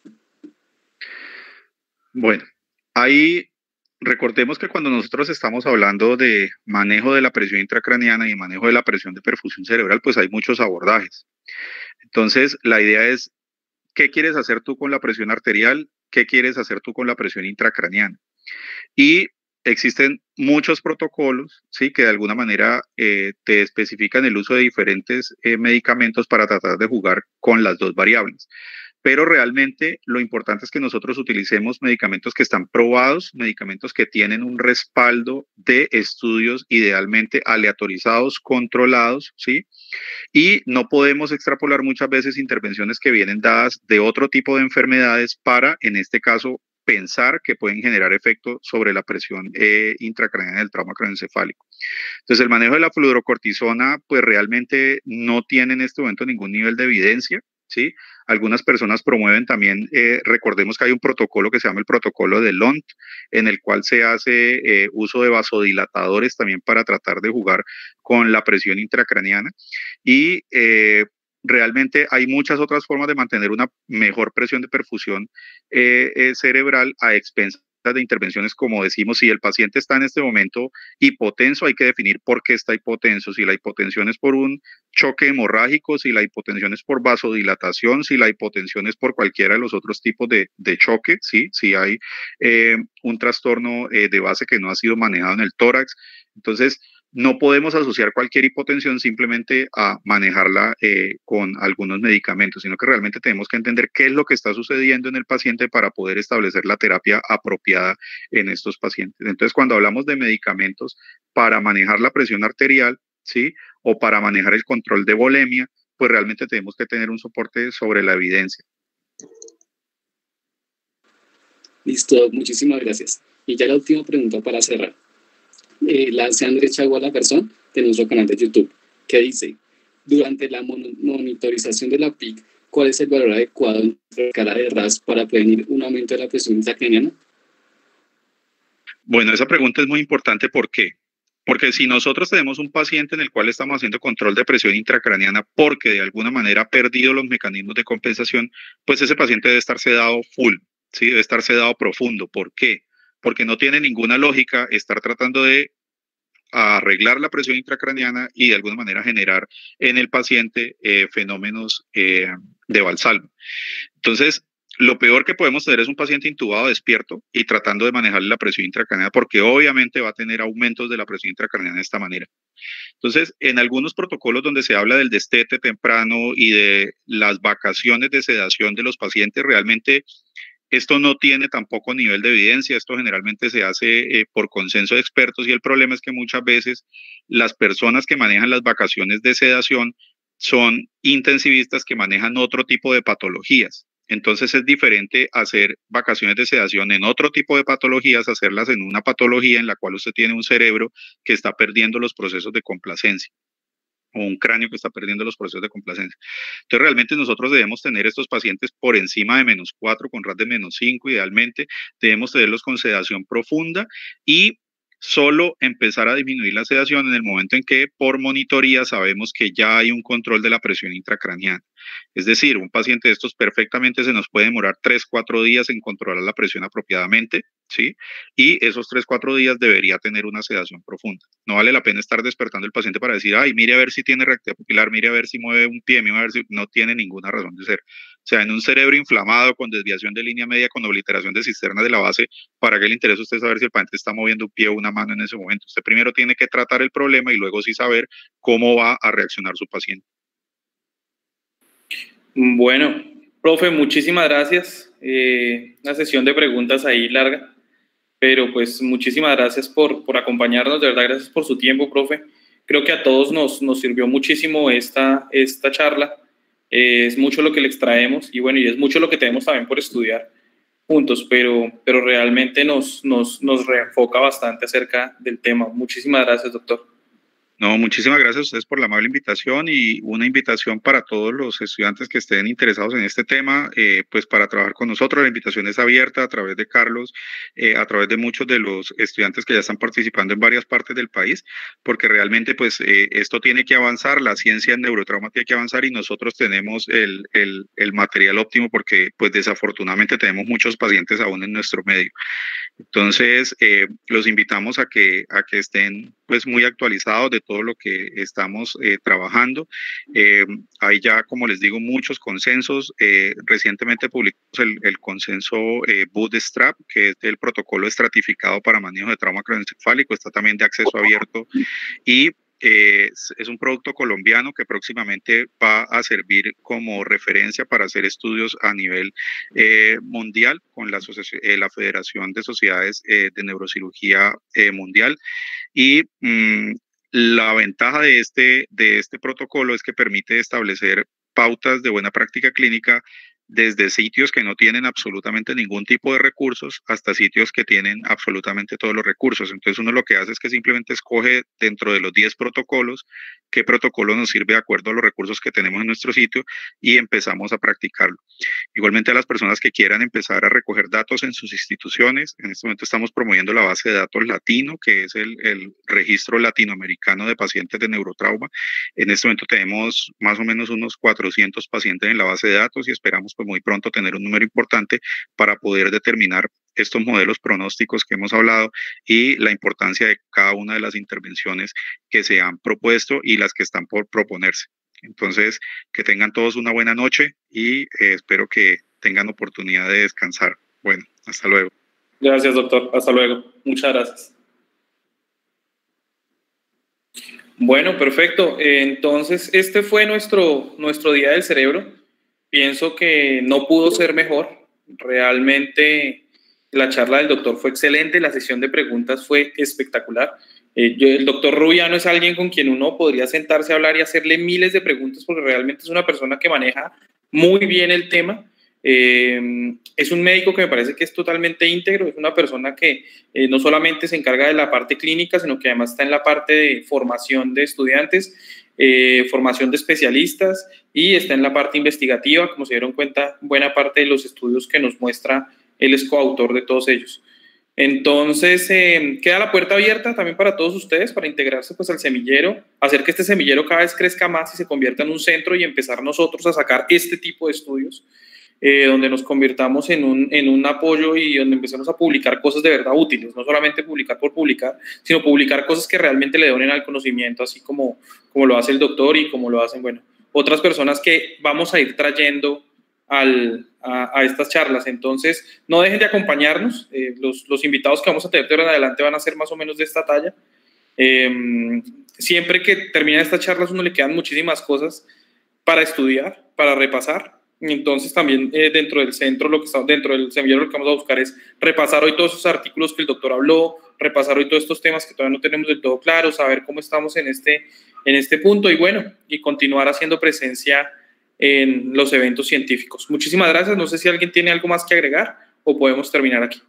Bueno, ahí recordemos que cuando nosotros estamos hablando de manejo de la presión intracraneana y manejo de la presión de perfusión cerebral, pues hay muchos abordajes. Entonces, la idea es, ¿qué quieres hacer tú con la presión arterial? ¿Qué quieres hacer tú con la presión intracraneana? Y existen muchos protocolos, ¿sí? Que de alguna manera eh, te especifican el uso de diferentes eh, medicamentos para tratar de jugar con las dos variables. Pero realmente lo importante es que nosotros utilicemos medicamentos que están probados, medicamentos que tienen un respaldo de estudios idealmente aleatorizados, controlados, ¿sí? Y no podemos extrapolar muchas veces intervenciones que vienen dadas de otro tipo de enfermedades para, en este caso, pensar que pueden generar efecto sobre la presión eh, intracraneana del trauma craneoencefálico. Entonces, el manejo de la fluorocortisona, pues realmente no tiene en este momento ningún nivel de evidencia, ¿sí? Algunas personas promueven también, eh, recordemos que hay un protocolo que se llama el protocolo de L O N T, en el cual se hace eh, uso de vasodilatadores también para tratar de jugar con la presión intracraneana. Y eh, realmente hay muchas otras formas de mantener una mejor presión de perfusión eh, eh, cerebral a expensas de intervenciones, como decimos, si el paciente está en este momento hipotenso, hay que definir por qué está hipotenso, si la hipotensión es por un choque hemorrágico, si la hipotensión es por vasodilatación, si la hipotensión es por cualquiera de los otros tipos de, de choque, ¿sí? Si hay eh, un trastorno eh, de base que no ha sido manejado en el tórax. Entonces, no podemos asociar cualquier hipotensión simplemente a manejarla eh, con algunos medicamentos, sino que realmente tenemos que entender qué es lo que está sucediendo en el paciente para poder establecer la terapia apropiada en estos pacientes. Entonces, cuando hablamos de medicamentos para manejar la presión arterial, ¿sí? O para manejar el control de volemia, pues realmente tenemos que tener un soporte sobre la evidencia. Listo, muchísimas gracias. Y ya la última pregunta para cerrar. eh, la Sandra Chagua Laferson de nuestro canal de YouTube, que dice, durante la mon monitorización de la P I C, ¿cuál es el valor adecuado en escala de R A S para prevenir un aumento de la presión intracraniana? Bueno, esa pregunta es muy importante. ¿Por qué? Porque si nosotros tenemos un paciente en el cual estamos haciendo control de presión intracraniana porque de alguna manera ha perdido los mecanismos de compensación, pues ese paciente debe estar sedado full, ¿sí? Debe estar sedado profundo. ¿Por qué? Porque no tiene ninguna lógica estar tratando de arreglar la presión intracraniana y de alguna manera generar en el paciente eh, fenómenos eh, de Valsalva. Entonces, lo peor que podemos tener es un paciente intubado despierto y tratando de manejarle la presión intracraneana, porque obviamente va a tener aumentos de la presión intracraneana de esta manera. Entonces, en algunos protocolos donde se habla del destete temprano y de las vacaciones de sedación de los pacientes, realmente esto no tiene tampoco nivel de evidencia. Esto generalmente se hace eh, por consenso de expertos, y el problema es que muchas veces las personas que manejan las vacaciones de sedación son intensivistas que manejan otro tipo de patologías. Entonces es diferente hacer vacaciones de sedación en otro tipo de patologías, hacerlas en una patología en la cual usted tiene un cerebro que está perdiendo los procesos de complacencia, o un cráneo que está perdiendo los procesos de complacencia. Entonces realmente nosotros debemos tener estos pacientes por encima de menos cuatro, con R A S de menos cinco, idealmente debemos tenerlos con sedación profunda y solo empezar a disminuir la sedación en el momento en que por monitoría sabemos que ya hay un control de la presión intracraneana. Es decir, un paciente de estos perfectamente se nos puede demorar tres, cuatro días en controlar la presión apropiadamente, ¿sí? Y esos tres, cuatro días debería tener una sedación profunda. No vale la pena estar despertando al paciente para decir, ay, mire a ver si tiene reactividad pupilar, mire a ver si mueve un pie, mire a ver si... No tiene ninguna razón de ser. O sea, en un cerebro inflamado con desviación de línea media, con obliteración de cisternas de la base, ¿para qué le interesa a usted saber si el paciente está moviendo un pie o una mano en ese momento? Usted primero tiene que tratar el problema y luego sí saber cómo va a reaccionar su paciente. Bueno, profe, muchísimas gracias. Eh, una sesión de preguntas ahí larga, pero pues muchísimas gracias por, por acompañarnos. De verdad, gracias por su tiempo, profe. Creo que a todos nos, nos sirvió muchísimo esta, esta charla. Eh, es mucho lo que le extraemos y bueno, y es mucho lo que tenemos también por estudiar juntos, pero, pero realmente nos, nos, nos reenfoca bastante acerca del tema. Muchísimas gracias, doctor. No, muchísimas gracias a ustedes por la amable invitación, y una invitación para todos los estudiantes que estén interesados en este tema, eh, pues para trabajar con nosotros. La invitación es abierta a través de Carlos, eh, a través de muchos de los estudiantes que ya están participando en varias partes del país, porque realmente pues eh, esto tiene que avanzar, la ciencia en neurotrauma tiene que avanzar, y nosotros tenemos el, el, el material óptimo, porque pues desafortunadamente tenemos muchos pacientes aún en nuestro medio. Entonces, eh, los invitamos a que, a que estén pues muy actualizados de todo lo que estamos eh, trabajando. Eh, hay ya, como les digo, muchos consensos. Eh, recientemente publicamos el, el consenso eh, Bootstrap, que es el protocolo estratificado para manejo de trauma craneoencefálico. Está también de acceso abierto, y Eh, es, es un producto colombiano que próximamente va a servir como referencia para hacer estudios a nivel eh, mundial con la, eh, la Federación de Sociedades eh, de Neurocirugía eh, Mundial. Y mmm, la ventaja de este, de este protocolo es que permite establecer pautas de buena práctica clínica desde sitios que no tienen absolutamente ningún tipo de recursos hasta sitios que tienen absolutamente todos los recursos. Entonces uno lo que hace es que simplemente escoge dentro de los diez protocolos qué protocolo nos sirve de acuerdo a los recursos que tenemos en nuestro sitio, y empezamos a practicarlo. Igualmente, a las personas que quieran empezar a recoger datos en sus instituciones, en este momento estamos promoviendo la base de datos latino, que es el, el registro latinoamericano de pacientes de neurotrauma. En este momento tenemos más o menos unos cuatrocientos pacientes en la base de datos, y esperamos pues muy pronto tener un número importante para poder determinar estos modelos pronósticos que hemos hablado y la importancia de cada una de las intervenciones que se han propuesto y las que están por proponerse. Entonces, que tengan todos una buena noche, y eh, espero que tengan oportunidad de descansar. Bueno, hasta luego. Gracias, doctor. Hasta luego. Muchas gracias. Bueno, perfecto. Entonces, este fue nuestro, nuestro Día del Cerebro. Pienso que no pudo ser mejor. Realmente la charla del doctor fue excelente, la sesión de preguntas fue espectacular. Eh, yo, el doctor Rubiano es alguien con quien uno podría sentarse a hablar y hacerle miles de preguntas, porque realmente es una persona que maneja muy bien el tema. Eh, es un médico que me parece que es totalmente íntegro, es una persona que eh, no solamente se encarga de la parte clínica, sino que además está en la parte de formación de estudiantes, eh, formación de especialistas, y está en la parte investigativa. Como se dieron cuenta, buena parte de los estudios que nos muestra, él es coautor de todos ellos. Entonces, eh, queda la puerta abierta también para todos ustedes para integrarse pues, al semillero, hacer que este semillero cada vez crezca más y se convierta en un centro, y empezar nosotros a sacar este tipo de estudios, eh, donde nos convirtamos en un, en un apoyo y donde empecemos a publicar cosas de verdad útiles, no solamente publicar por publicar, sino publicar cosas que realmente le donen al conocimiento, así como, como lo hace el doctor y como lo hacen, bueno, otras personas que vamos a ir trayendo Al, a, a estas charlas. Entonces, no dejen de acompañarnos. Eh, los, los invitados que vamos a tener de ahora en adelante van a ser más o menos de esta talla. Eh, siempre que terminan estas charlas, uno le quedan muchísimas cosas para estudiar, para repasar. Entonces, también eh, dentro del centro, lo que está, dentro del semillero, lo que vamos a buscar es repasar hoy todos esos artículos que el doctor habló, repasar hoy todos estos temas que todavía no tenemos del todo claros, saber cómo estamos en este, en este punto, y bueno, y continuar haciendo presencia en los eventos científicos. Muchísimas gracias. No sé si alguien tiene algo más que agregar o podemos terminar aquí.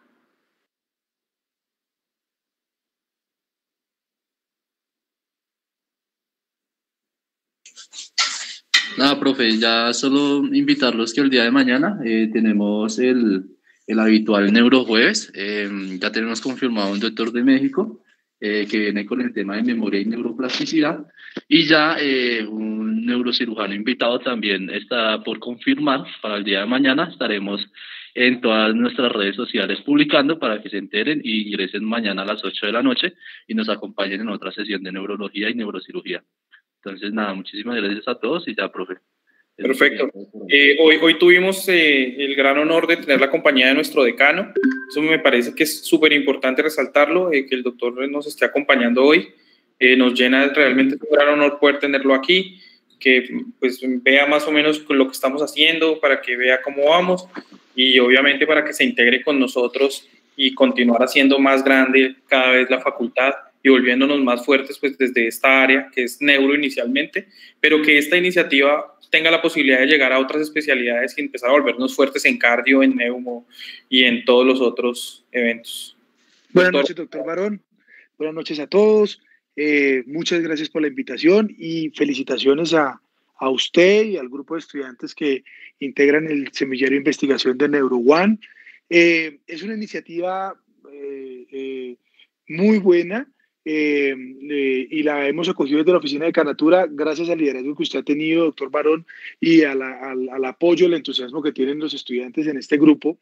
Nada, profe, ya solo invitarlos que el día de mañana eh, tenemos el, el habitual Neurojueves. Eh, ya tenemos confirmado un doctor de México eh, que viene con el tema de memoria y neuroplasticidad, y ya eh, un neurocirujano invitado también está por confirmar para el día de mañana. Estaremos en todas nuestras redes sociales publicando para que se enteren y ingresen mañana a las ocho de la noche y nos acompañen en otra sesión de neurología y neurocirugía. Entonces, nada, muchísimas gracias a todos y ya, profe. Perfecto. Eh, hoy, hoy tuvimos eh, el gran honor de tener la compañía de nuestro decano. Eso me parece que es súper importante resaltarlo, eh, que el doctor nos esté acompañando hoy. Eh, nos llena realmente un gran honor poder tenerlo aquí, que pues vea más o menos lo que estamos haciendo, para que vea cómo vamos, y obviamente para que se integre con nosotros y continuar haciendo más grande cada vez la facultad y volviéndonos más fuertes pues desde esta área que es neuro inicialmente, pero que esta iniciativa tenga la posibilidad de llegar a otras especialidades y empezar a volvernos fuertes en cardio, en neumo y en todos los otros eventos. Buenas noches, doctor Barón. Buenas noches a todos. Eh, muchas gracias por la invitación y felicitaciones a, a usted y al grupo de estudiantes que integran el semillero de investigación de NeuroOne. Eh, es una iniciativa eh, eh, muy buena. Eh, eh, y la hemos acogido desde la oficina de Canatura gracias al liderazgo que usted ha tenido, doctor Barón, y a la, al, al apoyo, el entusiasmo que tienen los estudiantes en este grupo.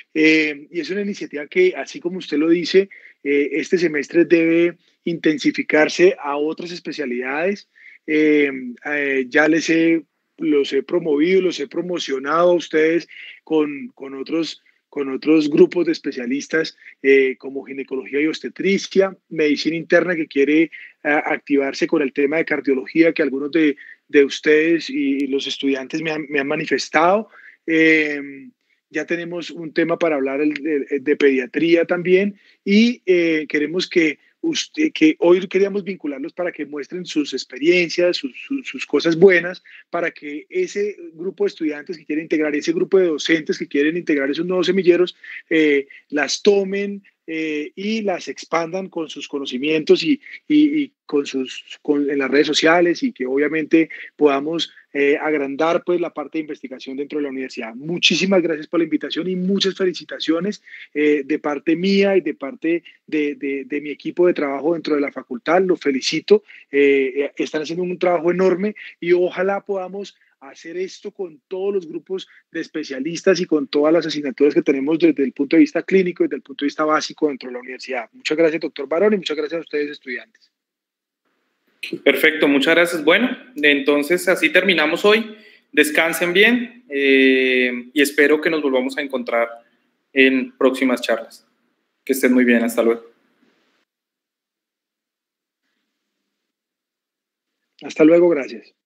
Eh, y es una iniciativa que, así como usted lo dice, eh, este semestre debe intensificarse a otras especialidades. Eh, eh, ya les he, los he promovido, los he promocionado a ustedes con, con otros con otros grupos de especialistas eh, como ginecología y obstetricia, medicina interna que quiere uh, activarse con el tema de cardiología que algunos de, de ustedes y los estudiantes me han, me han manifestado. Eh, ya tenemos un tema para hablar el, de, de pediatría también, y eh, queremos que Usted, que hoy queríamos vincularlos para que muestren sus experiencias, sus, sus, sus cosas buenas, para que ese grupo de estudiantes que quieren integrar, ese grupo de docentes que quieren integrar esos nuevos semilleros, eh, las tomen eh, y las expandan con sus conocimientos y, y, y con sus, con, en las redes sociales, y que obviamente podamos eh, agrandar pues, la parte de investigación dentro de la universidad. Muchísimas gracias por la invitación y muchas felicitaciones eh, de parte mía y de parte de, de, de mi equipo de trabajo dentro de la facultad. Los felicito, eh, están haciendo un trabajo enorme y ojalá podamos hacer esto con todos los grupos de especialistas y con todas las asignaturas que tenemos desde el punto de vista clínico, desde el punto de vista básico dentro de la universidad. Muchas gracias, doctor Barón, y muchas gracias a ustedes, estudiantes. Perfecto, muchas gracias. Bueno, entonces así terminamos hoy. Descansen bien eh, y espero que nos volvamos a encontrar en próximas charlas. Que estén muy bien, hasta luego. Hasta luego, gracias.